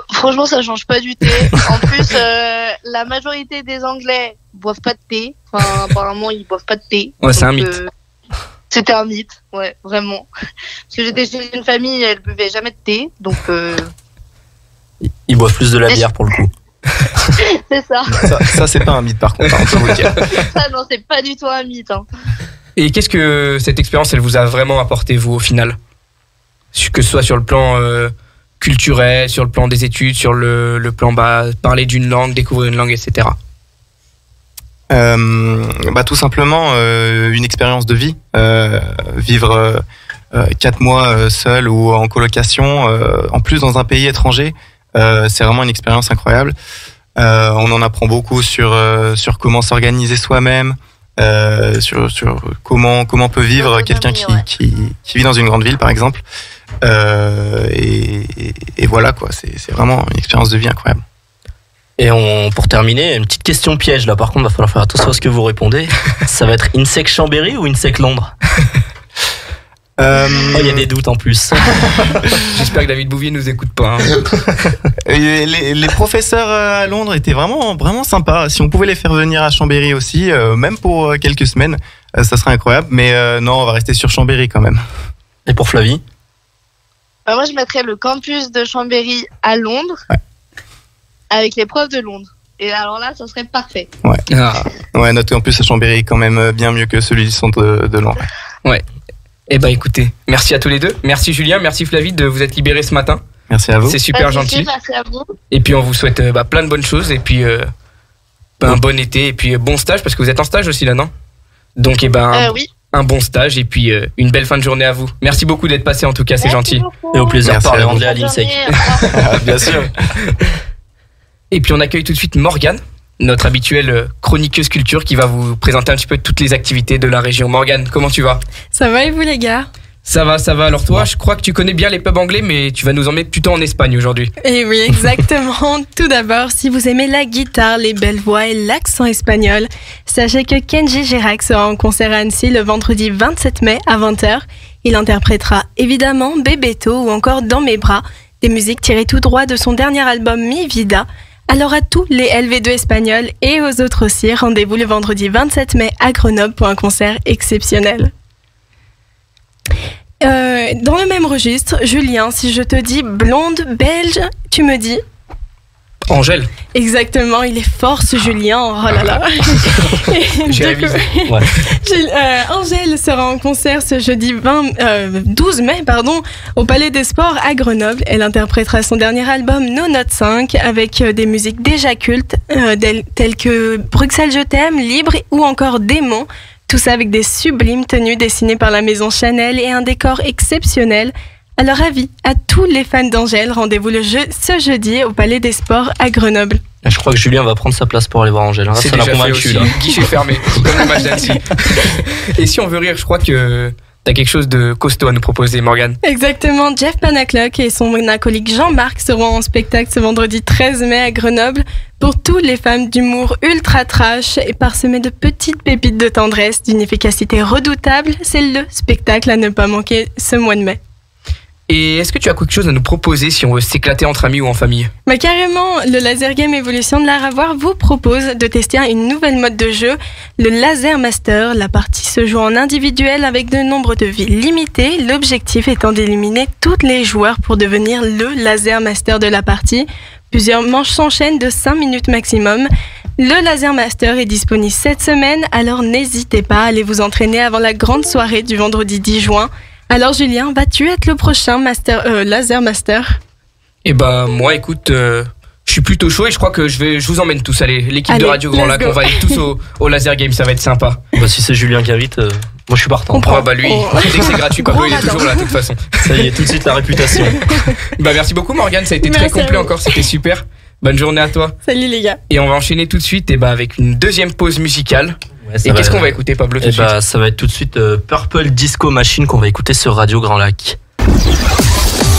Franchement, ça change pas du thé. En plus, euh, la majorité des Anglais boivent pas de thé. Enfin, apparemment, ils boivent pas de thé. Ouais, c'est un Donc, mythe. euh, C'était un mythe, ouais, vraiment. Parce que j'étais chez une famille, elle buvait jamais de thé, donc euh, Ils boivent plus de la bière pour le coup. c'est ça. Ça, ça, c'est pas un mythe par contre, hein, on peut vous le dire. Ça, non, c'est pas du tout un mythe. Hein. Et qu'est-ce que cette expérience, elle vous a vraiment apporté, vous, au final? Que ce soit sur le plan euh, culturel, sur le plan des études, sur le, le plan bah, parler d'une langue, découvrir une langue, et cetera. Euh, bah, tout simplement euh, une expérience de vie. Euh, vivre euh, euh, quatre mois euh, seul ou en colocation, euh, en plus dans un pays étranger, euh, c'est vraiment une expérience incroyable. Euh, on en apprend beaucoup sur euh, sur comment s'organiser soi-même, euh, sur sur comment comment peut vivre quelqu'un qui, ouais. qui qui vit dans une grande ville par exemple. Euh, et, et, et voilà quoi, c'est c'est vraiment une expérience de vie incroyable. Et on, pour terminer, une petite question piège là. Par contre, va falloir faire attention à ce que vous répondez. Ça va être INSEC Chambéry ou INSEC Londres? Euh, Oh, il y a des doutes en plus. J'espère que David Bouvier nous écoute pas. Hein. Et les, les professeurs à Londres étaient vraiment, vraiment sympas. Si on pouvait les faire venir à Chambéry aussi, euh, même pour euh, quelques semaines, euh, ça serait incroyable. Mais euh, non, on va rester sur Chambéry quand même. Et pour Flavie? Bah, moi, je mettrais le campus de Chambéry à Londres, Ouais. avec les profs de Londres. Et alors là, ça serait parfait. Ah. Ouais, notre campus à Chambéry est quand même euh, bien mieux que celui du centre de, de Londres. Eh bah écoutez, merci à tous les deux. Merci Julien, merci Flavie de vous être libérés ce matin. Merci à vous. C'est super Pas de gentil. souci, Merci à vous. Et puis on vous souhaite euh, bah, plein de bonnes choses et puis euh, bah, un bon été et puis euh, bon stage parce que vous êtes en stage aussi là, non? Donc eh ben Euh, oui. un bon stage et puis euh, une belle fin de journée à vous. Merci beaucoup d'être passé en tout cas, c'est Merci gentil. beaucoup. Et au plaisir de Merci parler à vous. anglais à Bonne l'INSEC. journée, au revoir. Ah, bien sûr. Et puis on accueille tout de suite Morgane, notre habituelle euh, chroniqueuse culture qui va vous présenter un petit peu toutes les activités de la région. Morgane, comment tu vas? Ça va et vous les gars? Ça va, ça va. Alors toi, je crois que tu connais bien les pubs anglais, mais tu vas nous emmener plutôt en Espagne aujourd'hui. Eh oui, exactement. Tout d'abord, si vous aimez la guitare, les belles voix et l'accent espagnol, sachez que Kenji Girac sera en concert à Annecy le vendredi vingt-sept mai à vingt heures. Il interprétera évidemment Bebeto ou encore Dans mes bras, des musiques tirées tout droit de son dernier album Mi Vida. Alors à tous les L V deux espagnols et aux autres aussi, rendez-vous le vendredi vingt-sept mai à Grenoble pour un concert exceptionnel. Euh, dans le même registre, Julien, si je te dis blonde belge, tu me dis Angèle, exactement, il est fort ce Julien, oh là là. Et j'ai du coup, révisé. Ouais. Gilles- euh, Angèle sera en concert ce jeudi vingt, euh, douze mai pardon, au Palais des Sports à Grenoble. Elle interprétera son dernier album No Note cinq avec euh, des musiques déjà cultes euh, del- telles que Bruxelles je t'aime, Libre ou encore Démon. Tout ça avec des sublimes tenues dessinées par la maison Chanel et un décor exceptionnel. Alors avis à tous les fans d'Angèle, rendez-vous le jeu, ce jeudi au Palais des Sports à Grenoble. Je crois que Julien va prendre sa place pour aller voir Angèle. hein. C'est Ça l'a déjà fait convaincu aussi, là. guichet fermé, comme le match d'Annecy. Et si on veut rire, je crois que t'as quelque chose de costaud à nous proposer, Morgane. Exactement, Jeff Panaclock et son acolyte Jean-Marc seront en spectacle ce vendredi treize mai à Grenoble pour tous les fans d'humour ultra trash et parsemé de petites pépites de tendresse, d'une efficacité redoutable. C'est le spectacle à ne pas manquer ce mois de mai. Et est-ce que tu as quelque chose à nous proposer si on veut s'éclater entre amis ou en famille? Bah carrément, le Laser Game Evolution de Laravoir vous propose de tester une nouvelle mode de jeu, le Laser Master. La partie se joue en individuel avec de nombre de vies limitées, l'objectif étant d'éliminer tous les joueurs pour devenir le Laser Master de la partie. Plusieurs manches s'enchaînent de cinq minutes maximum. Le Laser Master est disponible cette semaine, alors n'hésitez pas à aller vous entraîner avant la grande soirée du vendredi dix juin. Alors Julien, vas-tu être le prochain master, euh, Laser Master? Eh bah moi écoute, euh, je suis plutôt chaud et je crois que je vais, je vous emmène tous, allez, l'équipe de Allez, Radio Grand let's Lac, go. on va aller tous au, au Laser Game, ça va être sympa. Bah, si c'est Julien qui invite, euh, moi je suis partant. On prend. Ah bah lui, Oh. dès que c'est gratuit, Pablo il est Gros toujours là de toute façon. Ça y est, tout de suite la réputation. Bah merci beaucoup Morgane, ça a été Merci très à complet vous. encore, c'était super. Bonne journée à toi. Salut les gars. Et on va enchaîner tout de suite et bah, avec une deuxième pause musicale. Ouais, ça Et qu'est-ce qu'on va écouter Pablo tout Eh de suite? bah, ça va être tout de suite euh, Purple Disco Machine qu'on va écouter sur Radio Grand Lac.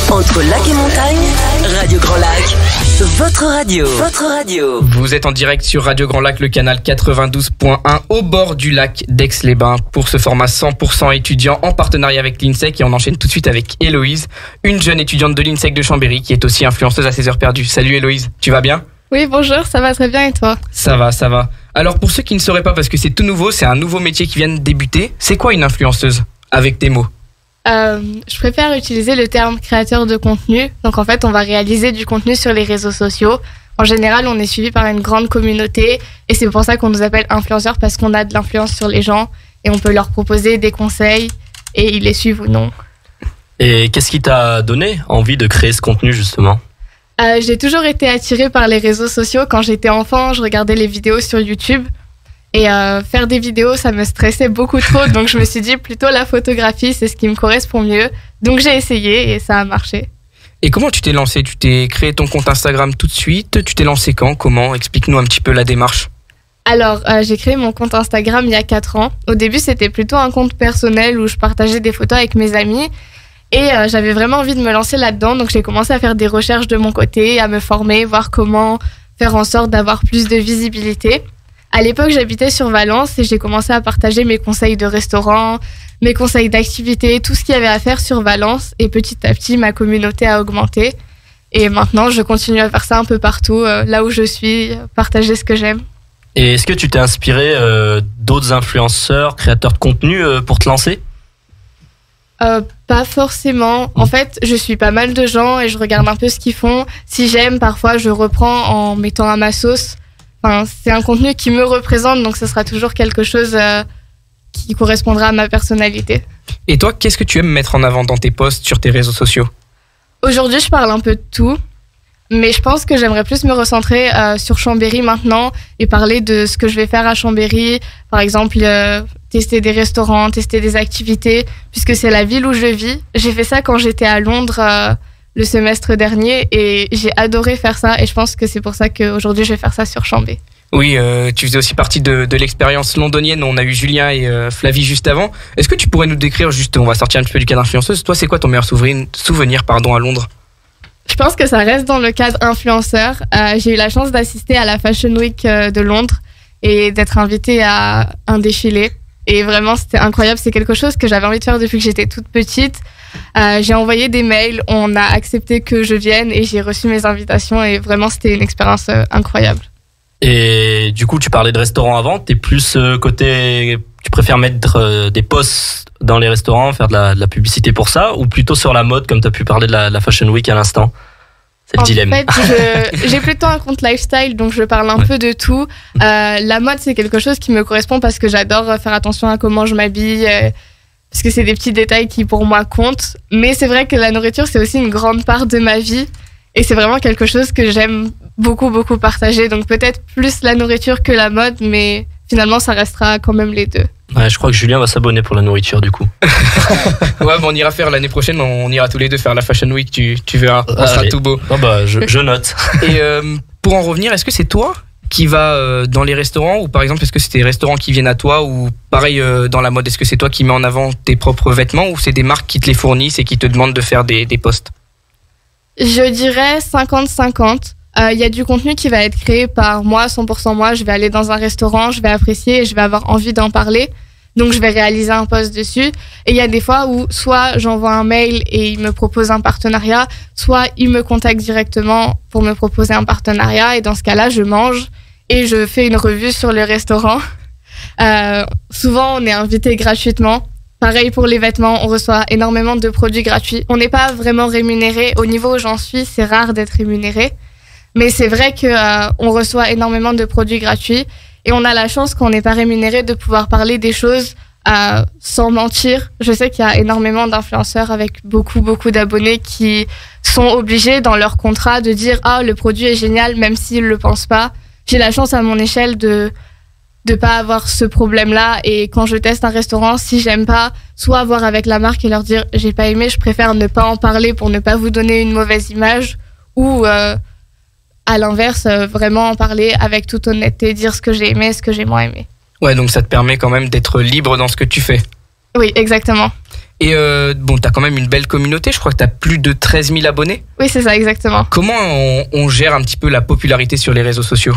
Entre lac et montagne, Radio Grand Lac, votre radio, votre radio. Vous êtes en direct sur Radio Grand Lac, le canal quatre-vingt-douze point un au bord du lac d'Aix-les-Bains pour ce format cent pour cent étudiant en partenariat avec l'INSEC. Et on enchaîne tout de suite avec Héloïse, une jeune étudiante de l'INSEC de Chambéry qui est aussi influenceuse à ses heures perdues. Salut Héloïse, tu vas bien ? Oui, bonjour, ça va très bien et toi ? Ça va, ça va. Alors pour ceux qui ne sauraient pas, parce que c'est tout nouveau, c'est un nouveau métier qui vient de débuter, c'est quoi une influenceuse avec tes mots ? euh, Je préfère utiliser le terme créateur de contenu. Donc en fait, on va réaliser du contenu sur les réseaux sociaux. En général, on est suivi par une grande communauté et c'est pour ça qu'on nous appelle influenceurs, parce qu'on a de l'influence sur les gens et on peut leur proposer des conseils et ils les suivent ou non. Et qu'est-ce qui t'a donné envie de créer ce contenu justement ? Euh, j'ai toujours été attirée par les réseaux sociaux. Quand j'étais enfant, je regardais les vidéos sur YouTube. Et euh, faire des vidéos, ça me stressait beaucoup trop. Donc je me suis dit, plutôt la photographie, c'est ce qui me correspond mieux. Donc j'ai essayé et ça a marché. Et comment tu t'es lancé ? Tu t'es créé ton compte Instagram tout de suite ? Tu t'es lancé quand ? Comment ? Explique-nous un petit peu la démarche. Alors, euh, j'ai créé mon compte Instagram il y a quatre ans. Au début, c'était plutôt un compte personnel où je partageais des photos avec mes amis. Et euh, j'avais vraiment envie de me lancer là-dedans, donc j'ai commencé à faire des recherches de mon côté, à me former, voir comment faire en sorte d'avoir plus de visibilité. À l'époque, j'habitais sur Valence et j'ai commencé à partager mes conseils de restaurant, mes conseils d'activité, tout ce qu'il y avait à faire sur Valence. Et petit à petit, ma communauté a augmenté. Et maintenant, je continue à faire ça un peu partout, euh, là où je suis, partager ce que j'aime. Et est-ce que tu t'es inspiré euh, d'autres influenceurs, créateurs de contenu euh, pour te lancer ? Euh, pas forcément. En fait, je suis pas mal de gens et je regarde un peu ce qu'ils font. Si j'aime, parfois, je reprends en mettant à ma sauce. Enfin, c'est un contenu qui me représente, donc ce sera toujours quelque chose euh, qui correspondra à ma personnalité. Et toi, qu'est-ce que tu aimes mettre en avant dans tes posts sur tes réseaux sociaux ? Aujourd'hui, je parle un peu de tout, mais je pense que j'aimerais plus me recentrer euh, sur Chambéry maintenant et parler de ce que je vais faire à Chambéry. Par exemple, euh, tester des restaurants, tester des activités, puisque c'est la ville où je vis. J'ai fait ça quand j'étais à Londres euh, le semestre dernier et j'ai adoré faire ça et je pense que c'est pour ça qu'aujourd'hui je vais faire ça sur Chambéry. Oui, euh, tu faisais aussi partie de, de l'expérience londonienne. On a eu Julien et euh, Flavie juste avant. Est-ce que tu pourrais nous décrire, juste, on va sortir un petit peu du cadre influenceuse, toi c'est quoi ton meilleur souvenir, souvenir pardon, à Londres ? Je pense que ça reste dans le cadre influenceur. Euh, j'ai eu la chance d'assister à la Fashion Week euh, de Londres et d'être invitée à un défilé. Et vraiment, c'était incroyable. C'est quelque chose que j'avais envie de faire depuis que j'étais toute petite. Euh, j'ai envoyé des mails, on a accepté que je vienne et j'ai reçu mes invitations. Et vraiment, c'était une expérience euh, incroyable. Et du coup, tu parlais de restaurants avant. T'es plus euh, côté... Tu préfères mettre euh, des posts dans les restaurants, faire de la, de la publicité pour ça, ou plutôt sur la mode, comme tu as pu parler de la, de la Fashion Week à l'instant ? C'est le en dilemme. En fait, je, j'ai plutôt un compte lifestyle, donc je parle un ouais. peu de tout. Euh, la mode, c'est quelque chose qui me correspond parce que j'adore faire attention à comment je m'habille, euh, parce que c'est des petits détails qui, pour moi, comptent. Mais c'est vrai que la nourriture, c'est aussi une grande part de ma vie. Et c'est vraiment quelque chose que j'aime beaucoup, beaucoup partager. Donc peut-être plus la nourriture que la mode, mais finalement, ça restera quand même les deux. Ouais, je crois que Julien va s'abonner pour la nourriture du coup. Ouais, bon, on ira faire l'année prochaine, on ira tous les deux faire la Fashion Week, tu, tu verras, on ah, sera allez. Tout beau. Oh bah, je, je note. Et euh, pour en revenir, est-ce que c'est toi qui vas euh, dans les restaurants, ou par exemple, est-ce que c'est des restaurants qui viennent à toi, ou pareil euh, dans la mode, est-ce que c'est toi qui mets en avant tes propres vêtements, ou c'est des marques qui te les fournissent et qui te demandent de faire des, des posts ? Je dirais cinquante cinquante. Il euh, y a du contenu qui va être créé par moi, cent pour cent moi. Je vais aller dans un restaurant, je vais apprécier et je vais avoir envie d'en parler. Donc, je vais réaliser un post dessus. Et il y a des fois où soit j'envoie un mail et il me propose un partenariat, soit il me contacte directement pour me proposer un partenariat. Et dans ce cas-là, je mange et je fais une revue sur le restaurant. Euh, souvent, on est invité gratuitement. Pareil pour les vêtements, on reçoit énormément de produits gratuits. On n'est pas vraiment rémunéré. Au niveau où j'en suis, c'est rare d'être rémunéré. Mais c'est vrai qu'on euh, reçoit énormément de produits gratuits et on a la chance, quand on n'est pas rémunéré, de pouvoir parler des choses euh, sans mentir. Je sais qu'il y a énormément d'influenceurs avec beaucoup, beaucoup d'abonnés qui sont obligés dans leur contrat de dire « Ah, le produit est génial », même s'ils ne le pensent pas. J'ai la chance à mon échelle de de pas avoir ce problème-là, et quand je teste un restaurant, si j'aime pas, soit voir avec la marque et leur dire « J'ai pas aimé, je préfère ne pas en parler pour ne pas vous donner une mauvaise image », ou... Euh, à l'inverse, euh, vraiment en parler avec toute honnêteté, dire ce que j'ai aimé, ce que j'ai moins aimé. Ouais, donc ça te permet quand même d'être libre dans ce que tu fais. Oui, exactement. Et euh, bon, t'as quand même une belle communauté, je crois que t'as plus de treize mille abonnés. Oui, c'est ça, exactement. Comment on, on gère un petit peu la popularité sur les réseaux sociaux?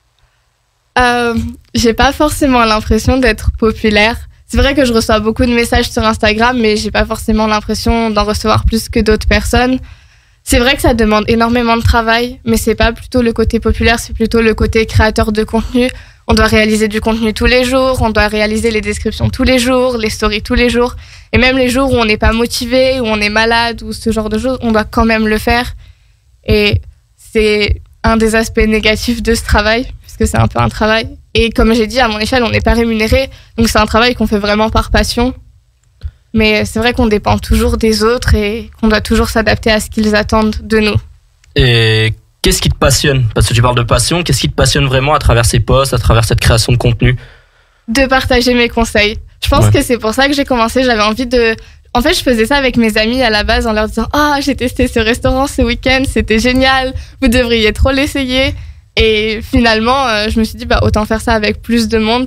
Euh, j'ai pas forcément l'impression d'être populaire. C'est vrai que je reçois beaucoup de messages sur Instagram, mais j'ai pas forcément l'impression d'en recevoir plus que d'autres personnes. C'est vrai que ça demande énormément de travail, mais c'est pas plutôt le côté populaire, c'est plutôt le côté créateur de contenu. On doit réaliser du contenu tous les jours, on doit réaliser les descriptions tous les jours, les stories tous les jours. Et même les jours où on n'est pas motivé, où on est malade, ou ce genre de choses, on doit quand même le faire. Et c'est un des aspects négatifs de ce travail, puisque c'est un peu un travail. Et comme j'ai dit, à mon échelle, on n'est pas rémunéré, donc c'est un travail qu'on fait vraiment par passion. Mais c'est vrai qu'on dépend toujours des autres et qu'on doit toujours s'adapter à ce qu'ils attendent de nous. Et qu'est-ce qui te passionne? Parce que tu parles de passion, qu'est-ce qui te passionne vraiment à travers ces posts, à travers cette création de contenu? De partager mes conseils. Je pense Ouais. que c'est pour ça que j'ai commencé. J'avais envie de... En fait, je faisais ça avec mes amis à la base en leur disant « Ah, j'ai testé ce restaurant ce week-end, c'était génial, vous devriez trop l'essayer. » Et finalement, euh, je me suis dit bah, « Autant faire ça avec plus de monde. »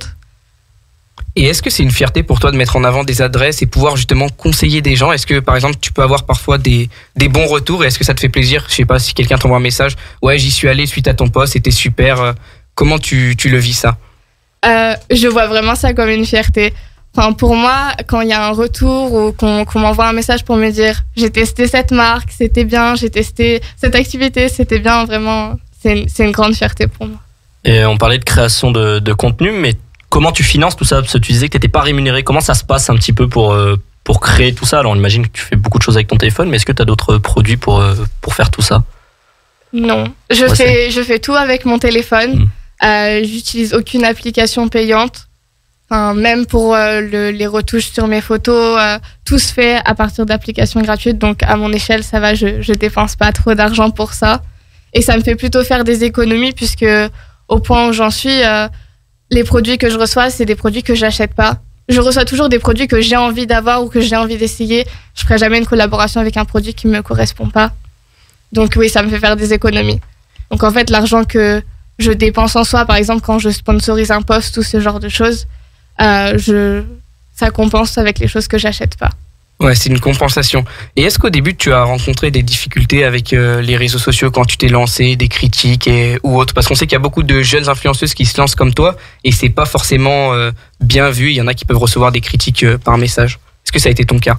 Et est-ce que c'est une fierté pour toi de mettre en avant des adresses et pouvoir justement conseiller des gens? Est-ce que par exemple tu peux avoir parfois des, des bons retours et est-ce que ça te fait plaisir? Je sais pas, si quelqu'un t'envoie un message, ouais j'y suis allé suite à ton post, c'était super. euh, Comment tu, tu le vis ça? Euh, je vois vraiment ça comme une fierté. Enfin, pour moi, quand il y a un retour ou qu'on qu'on m'envoie un message pour me dire j'ai testé cette marque, c'était bien, j'ai testé cette activité, c'était bien, vraiment, c'est une, c'est une grande fierté pour moi. Et on parlait de création de, de contenu, mais comment tu finances tout ça? Parce que tu disais que tu n'étais pas rémunéré. Comment ça se passe un petit peu pour, euh, pour créer tout ça? Alors on imagine que tu fais beaucoup de choses avec ton téléphone, mais est-ce que tu as d'autres produits pour, euh, pour faire tout ça? Non, je, Ouais, fais, je fais tout avec mon téléphone. Mm. Euh, j'utilise aucune application payante. Enfin, même pour euh, le, les retouches sur mes photos, euh, tout se fait à partir d'applications gratuites. Donc à mon échelle, ça va, je, je dépense pas trop d'argent pour ça. Et ça me fait plutôt faire des économies puisque au point où j'en suis, euh, les produits que je reçois, c'est des produits que j'achète pas. Je reçois toujours des produits que j'ai envie d'avoir ou que j'ai envie d'essayer. Je ferai jamais une collaboration avec un produit qui me correspond pas. Donc oui, ça me fait faire des économies. Donc en fait, l'argent que je dépense en soi, par exemple, quand je sponsorise un post ou ce genre de choses, euh, je, ça compense avec les choses que j'achète pas. Ouais, c'est une compensation. Et est-ce qu'au début tu as rencontré des difficultés avec euh, les réseaux sociaux quand tu t'es lancé, des critiques et, ou autres? Parce qu'on sait qu'il y a beaucoup de jeunes influenceuses qui se lancent comme toi et c'est pas forcément euh, bien vu. Il y en a qui peuvent recevoir des critiques euh, par message. Est-ce que ça a été ton cas?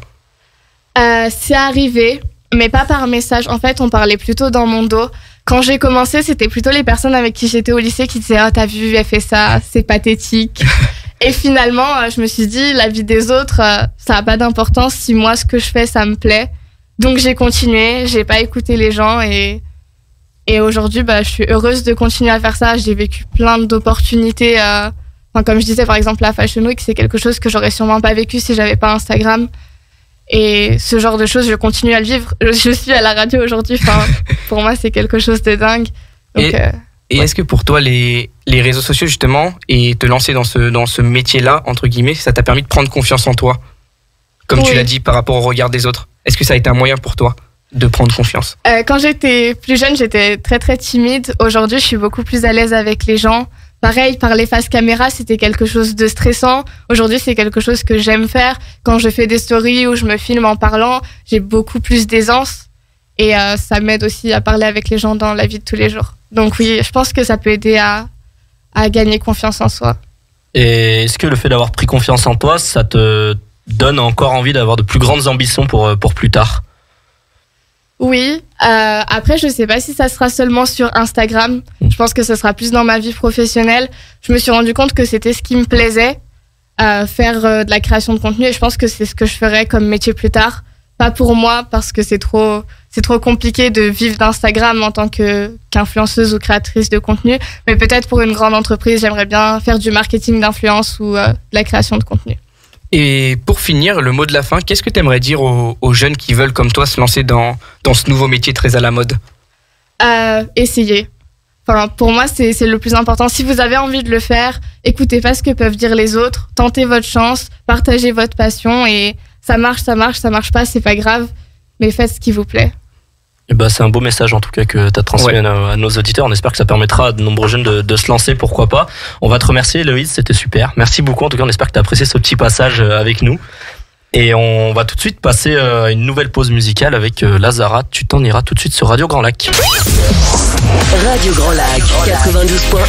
Euh, c'est arrivé, mais pas par message. En fait, on parlait plutôt dans mon dos. Quand j'ai commencé, c'était plutôt les personnes avec qui j'étais au lycée qui disaient « Ah, t'as vu, elle fait ça, c'est pathétique. » Et finalement, euh, je me suis dit, la vie des autres, euh, ça n'a pas d'importance si moi, ce que je fais, ça me plaît. Donc j'ai continué, j'ai pas écouté les gens et, et aujourd'hui, bah, je suis heureuse de continuer à faire ça. J'ai vécu plein d'opportunités. Euh, enfin, comme je disais, par exemple, la Fashion Week, c'est quelque chose que j'aurais sûrement pas vécu si j'avais pas Instagram. Et ce genre de choses, je continue à le vivre. Je, je suis à la radio aujourd'hui. Enfin, pour moi, c'est quelque chose de dingue. Donc, Et- euh, Et Ouais. est-ce que pour toi, les, les réseaux sociaux, justement, et te lancer dans ce, dans ce métier-là, entre guillemets, ça t'a permis de prendre confiance en toi? Comme tu Oui. l'as dit, par rapport au regard des autres. Est-ce que ça a été un moyen pour toi de prendre confiance? Euh, quand j'étais plus jeune, j'étais très très timide. Aujourd'hui, je suis beaucoup plus à l'aise avec les gens. Pareil, parler face caméra, c'était quelque chose de stressant. Aujourd'hui, c'est quelque chose que j'aime faire. Quand je fais des stories ou je me filme en parlant, j'ai beaucoup plus d'aisance. Et euh, ça m'aide aussi à parler avec les gens dans la vie de tous les jours. Donc oui, je pense que ça peut aider à, à gagner confiance en soi. Et est-ce que le fait d'avoir pris confiance en toi, ça te donne encore envie d'avoir de plus grandes ambitions pour, euh, pour plus tard? Oui, euh, après je sais pas si ça sera seulement sur Instagram. Je pense que ce sera plus dans ma vie professionnelle. Je me suis rendu compte que c'était ce qui me plaisait, euh, faire euh, de la création de contenu, et je pense que c'est ce que je ferais comme métier plus tard. Pas pour moi parce que c'est trop c'est trop compliqué de vivre d'Instagram en tant que qu'influenceuse ou créatrice de contenu, mais peut-être pour une grande entreprise, j'aimerais bien faire du marketing d'influence ou euh, de la création de contenu. Et pour finir, le mot de la fin, qu'est-ce que tu aimerais dire aux, aux jeunes qui veulent, comme toi, se lancer dans, dans ce nouveau métier très à la mode? Euh, essayez. Enfin, pour moi, c'est c'est le plus important. Si vous avez envie de le faire, écoutez pas ce que peuvent dire les autres, tentez votre chance, partagez votre passion et ça marche, ça marche, ça marche pas, c'est pas grave, mais faites ce qui vous plaît. Eh ben, c'est un beau message en tout cas que tu as transmis Ouais. à, nos, à nos auditeurs. On espère que ça permettra à de nombreux jeunes de, de se lancer, pourquoi pas. On va te remercier Héloïse, c'était super. Merci beaucoup. En tout cas, on espère que tu as apprécié ce petit passage avec nous. Et on va tout de suite passer à une nouvelle pause musicale avec Lazara. Tu t'en iras tout de suite sur Radio Grand Lac. Radio Grand Lac, quatre-vingt-douze point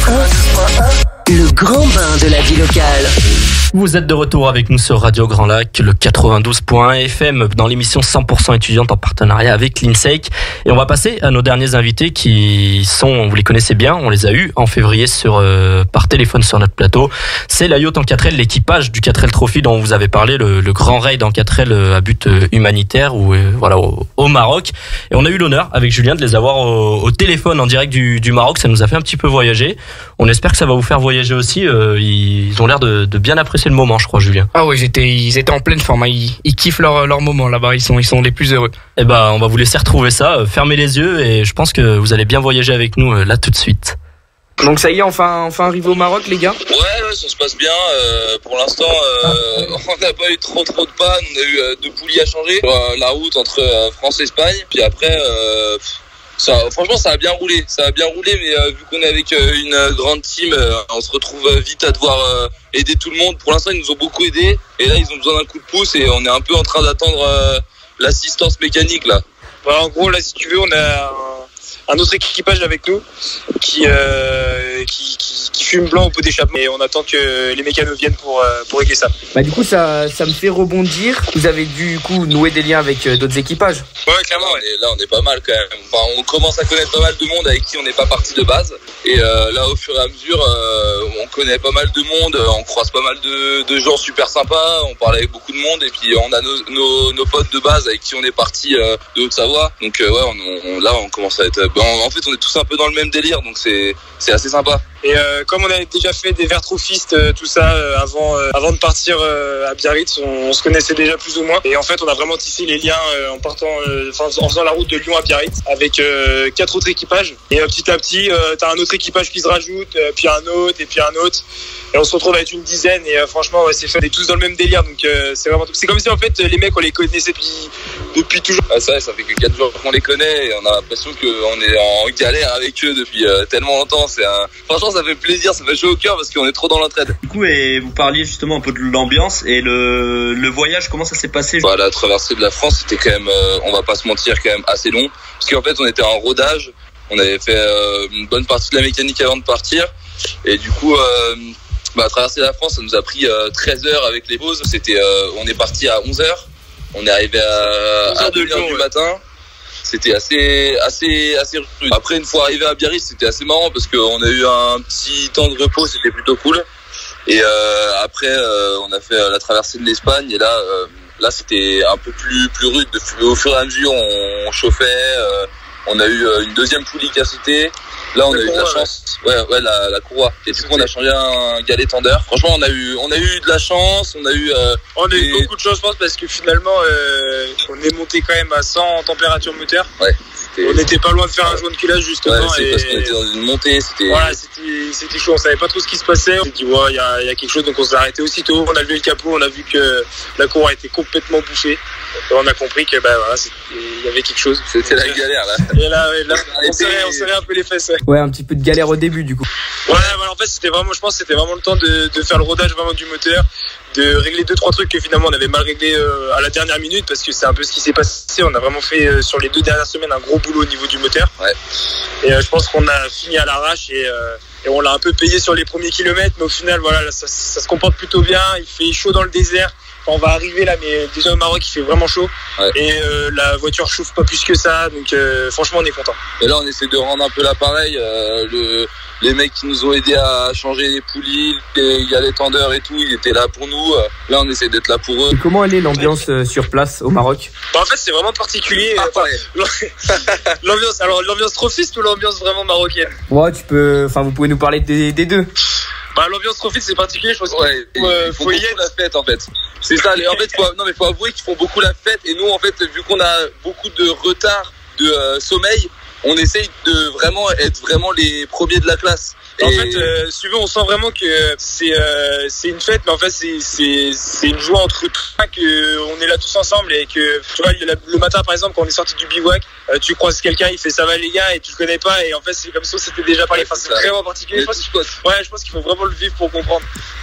un, le grand bain de la vie locale. Vous êtes de retour avec nous sur Radio Grand Lac, le quatre-vingt-douze point un F M, dans l'émission cent pour cent étudiante en partenariat avec l'INSEC. Et on va passer à nos derniers invités qui sont, vous les connaissez bien, on les a eus en février sur, euh, par téléphone sur notre plateau. C'est la yacht en quatre L, l'équipage du quatre L Trophy dont on vous avait parlé, le, le grand raid en quatre L à but humanitaire ou euh, voilà, au, au Maroc. Et on a eu l'honneur avec Julien de les avoir au, au téléphone en direct du, du Maroc. Ça nous a fait un petit peu voyager. On espère que ça va vous faire voyager aussi. Euh, ils ont l'air de, de bien apprécier le moment, je crois, Julien. Ah oui, j'étais, ils étaient en pleine forme. Ils, ils kiffent leur, leur moment là-bas. Ils sont, ils sont les plus heureux. Eh ben, on va vous laisser retrouver ça. Fermez les yeux et je pense que vous allez bien voyager avec nous là tout de suite. Donc ça y est, enfin, enfin arrivé au Maroc, les gars. Ouais, ouais, ça se passe bien. Euh, pour l'instant, euh, on n'a pas eu trop trop de panne. On a eu euh, deux poulies à changer sur euh, la route entre euh, France et Espagne. Puis après. Euh, Ça, franchement, ça a bien roulé. Ça a bien roulé, mais euh, vu qu'on est avec euh, une euh, grande team, euh, on se retrouve euh, vite à devoir euh, aider tout le monde. Pour l'instant, ils nous ont beaucoup aidés, et là, ils ont besoin d'un coup de pouce, et on est un peu en train d'attendre euh, l'assistance mécanique là. Bah, en gros, là, si tu veux, on a un, un autre équipage avec nous qui, euh, qui, qui, qui fume blanc au pot d'échappement, et on attend que les mécanos viennent pour, euh, pour régler ça. Bah du coup, ça, ça me fait rebondir. Vous avez du coup nouer des liens avec euh, d'autres équipages. Ouais, clairement. Là, on est, là, on est pas mal quand même. Enfin, on commence à connaître pas mal de monde avec qui on n'est pas parti de base. Et euh, là, au fur et à mesure, euh, on connaît pas mal de monde, on croise pas mal de, de gens super sympas, on parle avec beaucoup de monde, et puis on a nos, nos, nos potes de base avec qui on est parti euh, de Haute-Savoie. Donc euh, ouais, on, on, là, on commence à être... Ben, en fait, on est tous un peu dans le même délire, donc c'est, c'est assez sympa. Et euh, comme on avait déjà fait des vertrofistes, euh, tout ça, euh, avant, euh, avant de partir euh, à Biarritz, on, on se connaissait déjà plus ou moins. Et en fait, on a vraiment tissé les liens euh, en partant, euh, en faisant la route de Lyon à Biarritz avec euh, quatre autres équipages. Et euh, petit à petit, euh, t'as un autre équipage qui se rajoute, euh, puis un autre, et puis un autre. Et on se retrouve avec une dizaine. Et euh, franchement, ouais, c'est fait. On est tous dans le même délire. Donc euh, c'est vraiment. C'est comme si en fait les mecs on les connaissait depuis, depuis toujours. Ah, ça, ça fait que quatre jours qu'on les connaît, et on a l'impression qu'on est en galère avec eux depuis euh, tellement longtemps. C'est un... Franchement, ça fait plaisir, ça fait chaud au cœur parce qu'on est trop dans l'entraide. Du coup, et vous parliez justement un peu de l'ambiance et le, le voyage, comment ça s'est passé? Bah, la traversée de la France, c'était quand même, euh, on va pas se mentir, quand même assez long. Parce qu'en fait, on était en rodage, on avait fait euh, une bonne partie de la mécanique avant de partir. Et du coup, euh, bah, traverser la France, ça nous a pris euh, treize heures avec les pauses. C'était, euh, on est parti à onze heures, on est arrivé à, à deux heures du matin. C'était assez, assez, assez rude. Après, une fois arrivé à Biarritz, c'était assez marrant parce qu'on a eu un petit temps de repos, c'était plutôt cool. Et euh, après, euh, on a fait la traversée de l'Espagne, et là, euh, là, c'était un peu plus, plus rude. Au fur et à mesure, on, on chauffait. Euh, on a eu une deuxième poulie qui a sauté. Là, on a eu de la chance. Ouais, ouais, la, la courroie. Et du coup, on a changé un galet tendeur. Franchement, on a eu, on a eu de la chance. On a eu. Euh, on a eu des... beaucoup de chance, je pense, parce que finalement, euh, on est monté quand même à cent température moteur. Ouais. On n'était pas loin de faire un joint de culage justement. Ouais, c'est et... parce qu'on était dans une montée. C'était. Voilà, c'était, c'était chaud. On savait pas trop ce qui se passait. On s'est dit ouais, il y a, y a quelque chose, donc on s'est arrêté aussitôt. On a levé le capot, on a vu que la courroie était complètement bouffée. Et on a compris que bah voilà, il y avait quelque chose. C'était la galère là. Et là, ouais, là on serrait, on serrait un peu les fesses. Ouais. ouais, un petit peu de galère au début du coup. Ouais, voilà, en fait, c'était vraiment, je pense, c'était vraiment le temps de, de faire le rodage vraiment du moteur, de régler deux trois trucs que finalement on avait mal réglé euh, à la dernière minute, parce que c'est un peu ce qui s'est passé. On a vraiment fait euh, sur les deux dernières semaines un gros boulot au niveau du moteur. Ouais. Et euh, je pense qu'on a fini à l'arrache, et, euh, et on l'a un peu payé sur les premiers kilomètres, mais au final, voilà, là, ça, ça se comporte plutôt bien. Il fait chaud dans le désert. Enfin, on va arriver là, mais déjà au Maroc, il fait vraiment chaud. Ouais. Et euh, la voiture chauffe pas plus que ça, donc euh, franchement, on est content. Et là, on essaie de rendre un peu l'appareil. Euh, le, les mecs qui nous ont aidés à changer les poulies, il y a les tendeurs et tout, ils étaient là pour nous. Là, on essaie d'être là pour eux. Et comment elle est l'ambiance euh, sur place au Maroc? Bah, en fait, c'est vraiment particulier. Ah, enfin, l'ambiance, alors l'ambiance trophiste ou l'ambiance vraiment marocaine? Ouais, tu peux. Enfin, vous pouvez nous parler des, des deux. Bah, l'ambiance trophiste, c'est particulier, je pense. Ouais, qu'il faut, euh, ils font faut y beaucoup être. la fête en fait. C'est ça. En fait, faut, non mais faut avouer qu'ils font beaucoup la fête, et nous, en fait, vu qu'on a beaucoup de retard de euh, sommeil, on essaye de vraiment être vraiment les premiers de la classe. En et... fait, euh, suivant, on sent vraiment que c'est euh, c'est une fête, mais en fait, c'est c'est c'est une joie entre tous, que on est là tous ensemble, et que tu vois, le matin par exemple, quand on est sorti du bivouac, euh, tu croises quelqu'un, il fait ça va les gars, et tu le connais pas, et en fait, c'est comme ça, c'était déjà parlé. Enfin, c'est vraiment particulier. Je pense, ouais, je pense qu'il faut vraiment le vivre pour comprendre.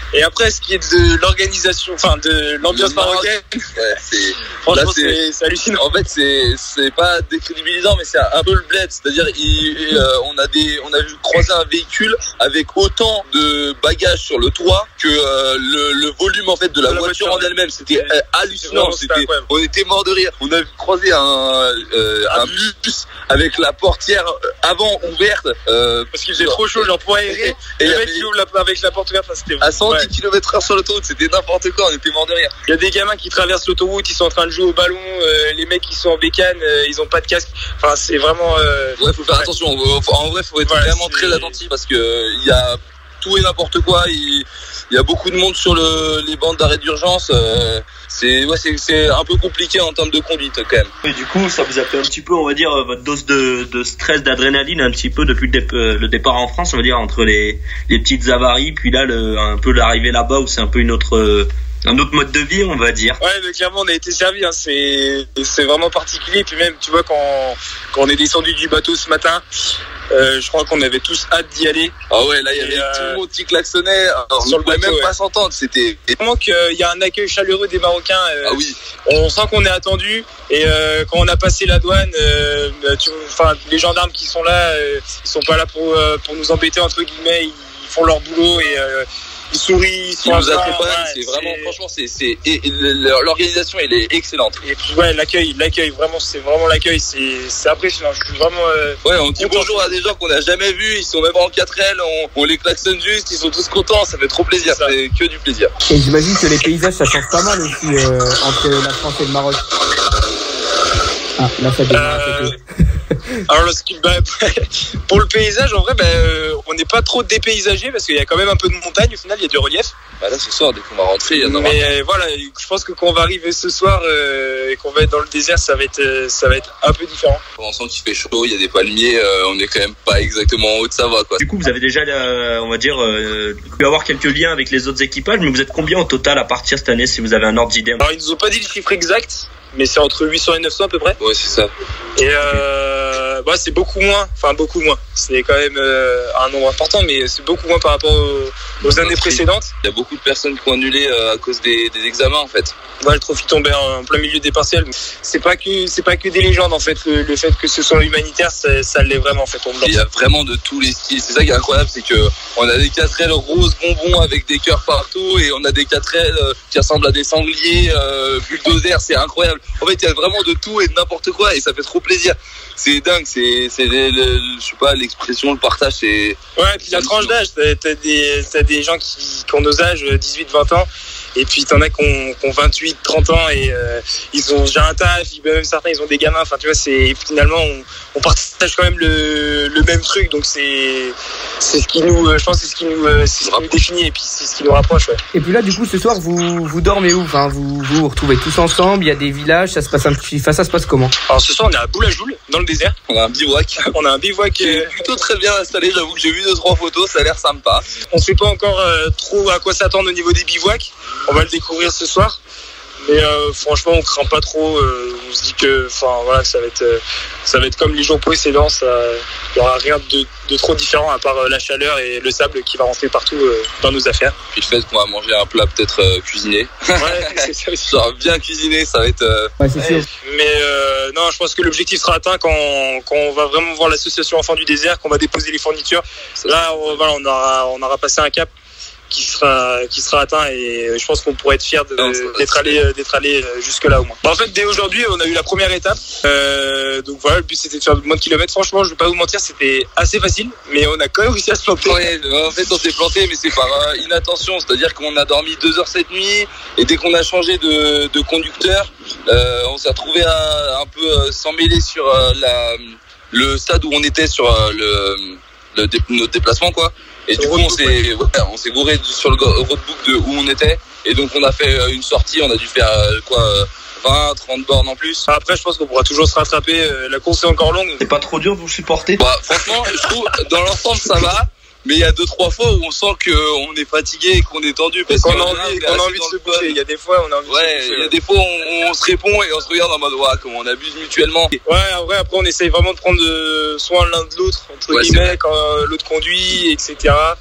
Et après, ce qui est de l'organisation, enfin de l'ambiance marocaine, ouais, c'est, franchement, là, c'est, c'est, c'est hallucinant. En fait, c'est, c'est pas décrédibilisant, mais c'est un peu le bled. C'est-à-dire, il, euh, on a des, on a vu croiser un véhicule avec autant de bagages sur le toit que euh, le, le volume en fait de la, la voiture, voiture en elle-même. C'était euh, hallucinant. C'était, c'était on était mort de rire. On a vu croiser un, euh, un bus avec la portière avant ouverte euh, parce qu'il faisait trop chaud, genre pour aérer. Et, et le mec qui ouvre la, avec la porte ouverte, c'était à cent dix kilomètres heure sur l'autoroute, c'était n'importe quoi, on était mort de rire. Il y a des gamins qui traversent l'autoroute, ils sont en train de jouer au ballon, euh, les mecs qui sont en bécane, euh, ils ont pas de casque. Enfin, c'est vraiment. Euh... Ouais, faut faire ouais. attention. En vrai, faut être ouais, vraiment c'est... très attentif parce que il y a tout et n'importe quoi. Il, il y a beaucoup de monde sur le, les bandes d'arrêt d'urgence. Euh, c'est, ouais, c'est, c'est un peu compliqué en termes de conduite quand même. Et du coup, ça vous a fait un petit peu, on va dire, votre dose de, de stress, d'adrénaline un petit peu depuis le, dép- le départ en France, on va dire, entre les, les petites avaries, puis là, le, un peu l'arrivée là-bas où c'est un peu une autre. Un autre mode de vie, on va dire. Ouais, mais clairement, on a été servi. Hein. C'est, c'est vraiment particulier. Puis même, tu vois, quand, quand on est descendu du bateau ce matin, euh, je crois qu'on avait tous hâte d'y aller. Ah ouais, là, il y avait euh, tout le monde qui klaxonnait. Alors, sur on ne pouvait même ouais. pas s'entendre. C'était vraiment qu'il y a un accueil chaleureux des Marocains. Euh, ah oui. On sent qu'on est attendu. Et euh, quand on a passé la douane, euh, tu, enfin, les gendarmes qui sont là, euh, ils sont pas là pour euh, pour nous embêter entre guillemets. Ils font leur boulot et euh, ils sourient, ils sont ils nous accompagnent, ouais, c'est vraiment, c'est... franchement, c'est, c'est, et, et, l'organisation, elle est excellente. Et puis, ouais, l'accueil, l'accueil, vraiment, c'est vraiment l'accueil, c'est, c'est impressionnant. Je suis vraiment, euh, ouais, on dit bonjour à des gens qu'on n'a jamais vus, ils sont même en quatre L, on, on les klaxonne juste, ils sont tous contents, ça fait trop plaisir, c'est, c'est que du plaisir. Et j'imagine que les paysages, ça change pas mal aussi, euh, entre la France et le Maroc. Ah, là, ça démarre euh... un peu. Alors, bah, pour le paysage, en vrai, bah, euh, on n'est pas trop dépaysagé parce qu'il y a quand même un peu de montagne. Au final, il y a du relief. Bah là, ce soir, dès qu'on va rentrer, il y en aura. Mais euh, voilà, je pense que quand on va arriver ce soir euh, et qu'on va être dans le désert, ça va être, euh, ça va être un peu différent. On sent qu'il fait chaud, il y a des palmiers. Euh, on est quand même pas exactement en Haute-Savoie, quoi. Du coup, vous avez déjà, euh, on va dire, euh, pu avoir quelques liens avec les autres équipages, mais vous êtes combien au total à partir cette année, si vous avez un ordre d'idée? Alors, ils nous ont pas dit le chiffre exact, mais c'est entre huit cents et neuf cents à peu près. Ouais, c'est ça. Et euh, bah, c'est beaucoup moins, enfin beaucoup moins. C'est quand même euh, un nombre important, mais c'est beaucoup moins par rapport aux, aux années précédentes. Il y a beaucoup de personnes qui ont annulé euh, à cause des, des examens en fait. Ouais, le trophy tombait en plein milieu des partiels. C'est pas que c'est pas que des légendes en fait. Le, le fait que ce soit humanitaire, ça, ça l'est vraiment en fait. Il y a vraiment de tous les styles. C'est ça qui est incroyable, c'est que on a des quatre L roses bonbons avec des cœurs partout, et on a des quatre L euh, qui ressemblent à des sangliers, euh, bulldozer. C'est incroyable. En fait, il y a vraiment de tout et de n'importe quoi, et ça fait trop plaisir. C'est dingue, c'est, c'est le, le, je sais pas, l'expression, le partage, c'est... Ouais, et puis la tranche d'âge, t'as, t'as, des, t'as des gens qui, qui ont nos âges, dix-huit vingt ans, et puis t'en as qui ont, qui ont vingt-huit trente ans, et euh, ils ont déjà un taf, même certains, ils ont des gamins, enfin tu vois, c'est, finalement, on, on partage quand même le, le même truc, donc c'est, c'est ce qui nous, je pense, c'est ce qui nous, c'est ce qui nous définit, et puis c'est ce qui nous rapproche, ouais. Et puis là, du coup, ce soir, vous, vous dormez où? Enfin, vous, vous vous retrouvez tous ensemble, il y a des villages, ça se passe un petit, enfin, ça se passe comment? Alors ce soir, on est à Boulajoul, dans le désert. On a un bivouac. On a un bivouac qui est plutôt très bien installé. J'avoue que j'ai vu deux trois photos, ça a l'air sympa. On sait pas encore euh, trop à quoi s'attendre au niveau des bivouacs. On va le découvrir ce soir. Mais euh, franchement, on craint pas trop. Euh, on se dit que, enfin voilà, ça va être, euh, ça va être comme les jours précédents. Ça, il y aura rien de, de trop différent à part euh, la chaleur et le sable qui va rentrer partout euh, dans nos affaires. Puis le fait qu'on va manger un plat peut-être euh, cuisiné. Ouais, c'est ça aussi. Genre bien cuisiné, ça va être. Euh... Ouais, c'est sûr. Mais euh, non, je pense que l'objectif sera atteint quand, quand on va vraiment voir l'association Enfants du désert, qu'on va déposer les fournitures. Là, on, voilà, on aura, on aura passé un cap qui sera qui sera atteint, et je pense qu'on pourrait être fier de, non, d'être allé d'être allé jusque là au moins. Bah, en fait, dès aujourd'hui, on a eu la première étape. Euh, donc voilà, le but c'était de faire moins de kilomètres. Franchement, je vais pas vous mentir, c'était assez facile, mais on a quand même réussi à se planter. Ouais, en fait, on s'est planté, mais c'est par euh, inattention. C'est-à-dire qu'on a dormi deux heures cette nuit, et dès qu'on a changé de, de conducteur, euh, on s'est retrouvé à, un peu euh, s'emmêler sur euh, la le stade où on était sur euh, le, le dé, notre déplacement, quoi. Et du coup, on s'est, ouais, on s'est gouré sur le roadbook de où on était. Et donc, on a fait une sortie. On a dû faire quoi, vingt, trente bornes en plus. Après, je pense qu'on pourra toujours se rattraper. La course est encore longue. C'est pas trop dur de vous supporter? Bah, franchement, je trouve, dans l'ensemble, ça va. Mais il y a deux, trois fois où on sent qu'on est fatigué et qu'on est tendu. Parce qu'on a envie, qu'on a envie de se bouger. Il y a des fois, on a envie ouais, de se bouger. Il y a des fois, on, on se répond et on se regarde en mode, ouais, comment on abuse mutuellement. Ouais, en vrai, après, on essaye vraiment de prendre soin l'un de l'autre, entre ouais, guillemets, quand l'autre conduit, et cetera.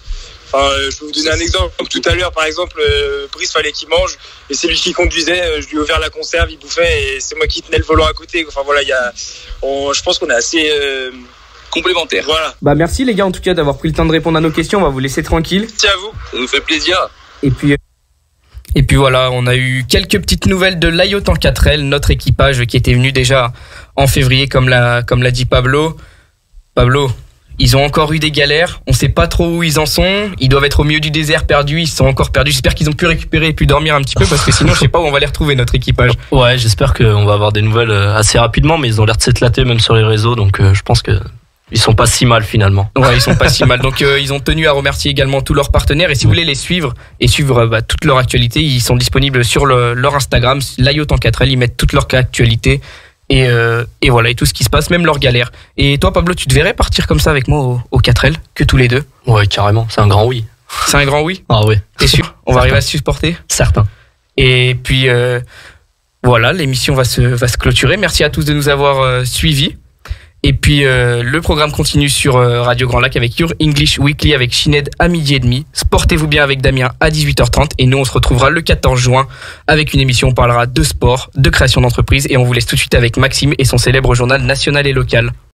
Enfin, euh, je vais vous donner un exemple. Tout à l'heure, par exemple, euh, Brice fallait qu'il mange et c'est lui qui conduisait. Euh, je lui ai ouvert la conserve, il bouffait et c'est moi qui tenais le volant à côté. Enfin voilà, il y a, on, je pense qu'on est assez euh, complémentaires. Voilà. Bah merci les gars en tout cas d'avoir pris le temps de répondre à nos questions. On va vous laisser tranquille. Tiens à vous. Ça nous fait plaisir. Et puis. Et puis voilà, on a eu quelques petites nouvelles de l'A Y O T en quatre L, notre équipage qui était venu déjà en février, comme l'a, comme l'a dit Pablo. Pablo, ils ont encore eu des galères, on sait pas trop où ils en sont, ils doivent être au milieu du désert perdus, ils sont encore perdus. J'espère qu'ils ont pu récupérer et pu dormir un petit peu parce que sinon je sais pas où on va les retrouver, notre équipage. Ouais, j'espère qu'on va avoir des nouvelles assez rapidement, mais ils ont l'air de s'éclater même sur les réseaux, donc euh, je pense que ils sont pas si mal finalement. Ouais, ils sont pas si mal. Donc euh, ils ont tenu à remercier également tous leurs partenaires. Et si vous voulez les suivre et suivre bah, toute leur actualité, ils sont disponibles sur le, leur Instagram, l'A Y O T en quatre L. Ils mettent toute leur actualité et, euh, et voilà, et tout ce qui se passe, même leurs galères. Et toi, Pablo, tu te verrais partir comme ça avec moi au, au quatre L, que tous les deux? Ouais, carrément. C'est un grand oui. C'est un grand oui. Ah oui. T'es sûr? On va arriver à se supporter? Certain. Et puis euh, voilà, l'émission va se va se clôturer. Merci à tous de nous avoir euh, suivis. Et puis euh, le programme continue sur euh, Radio Grand Lac avec Your English Weekly avec Shined à midi et demi. Sportez-vous bien avec Damien à dix-huit heures trente. Et nous on se retrouvera le quatorze juin avec une émission où on parlera de sport, de création d'entreprise. Et on vous laisse tout de suite avec Maxime et son célèbre journal national et local.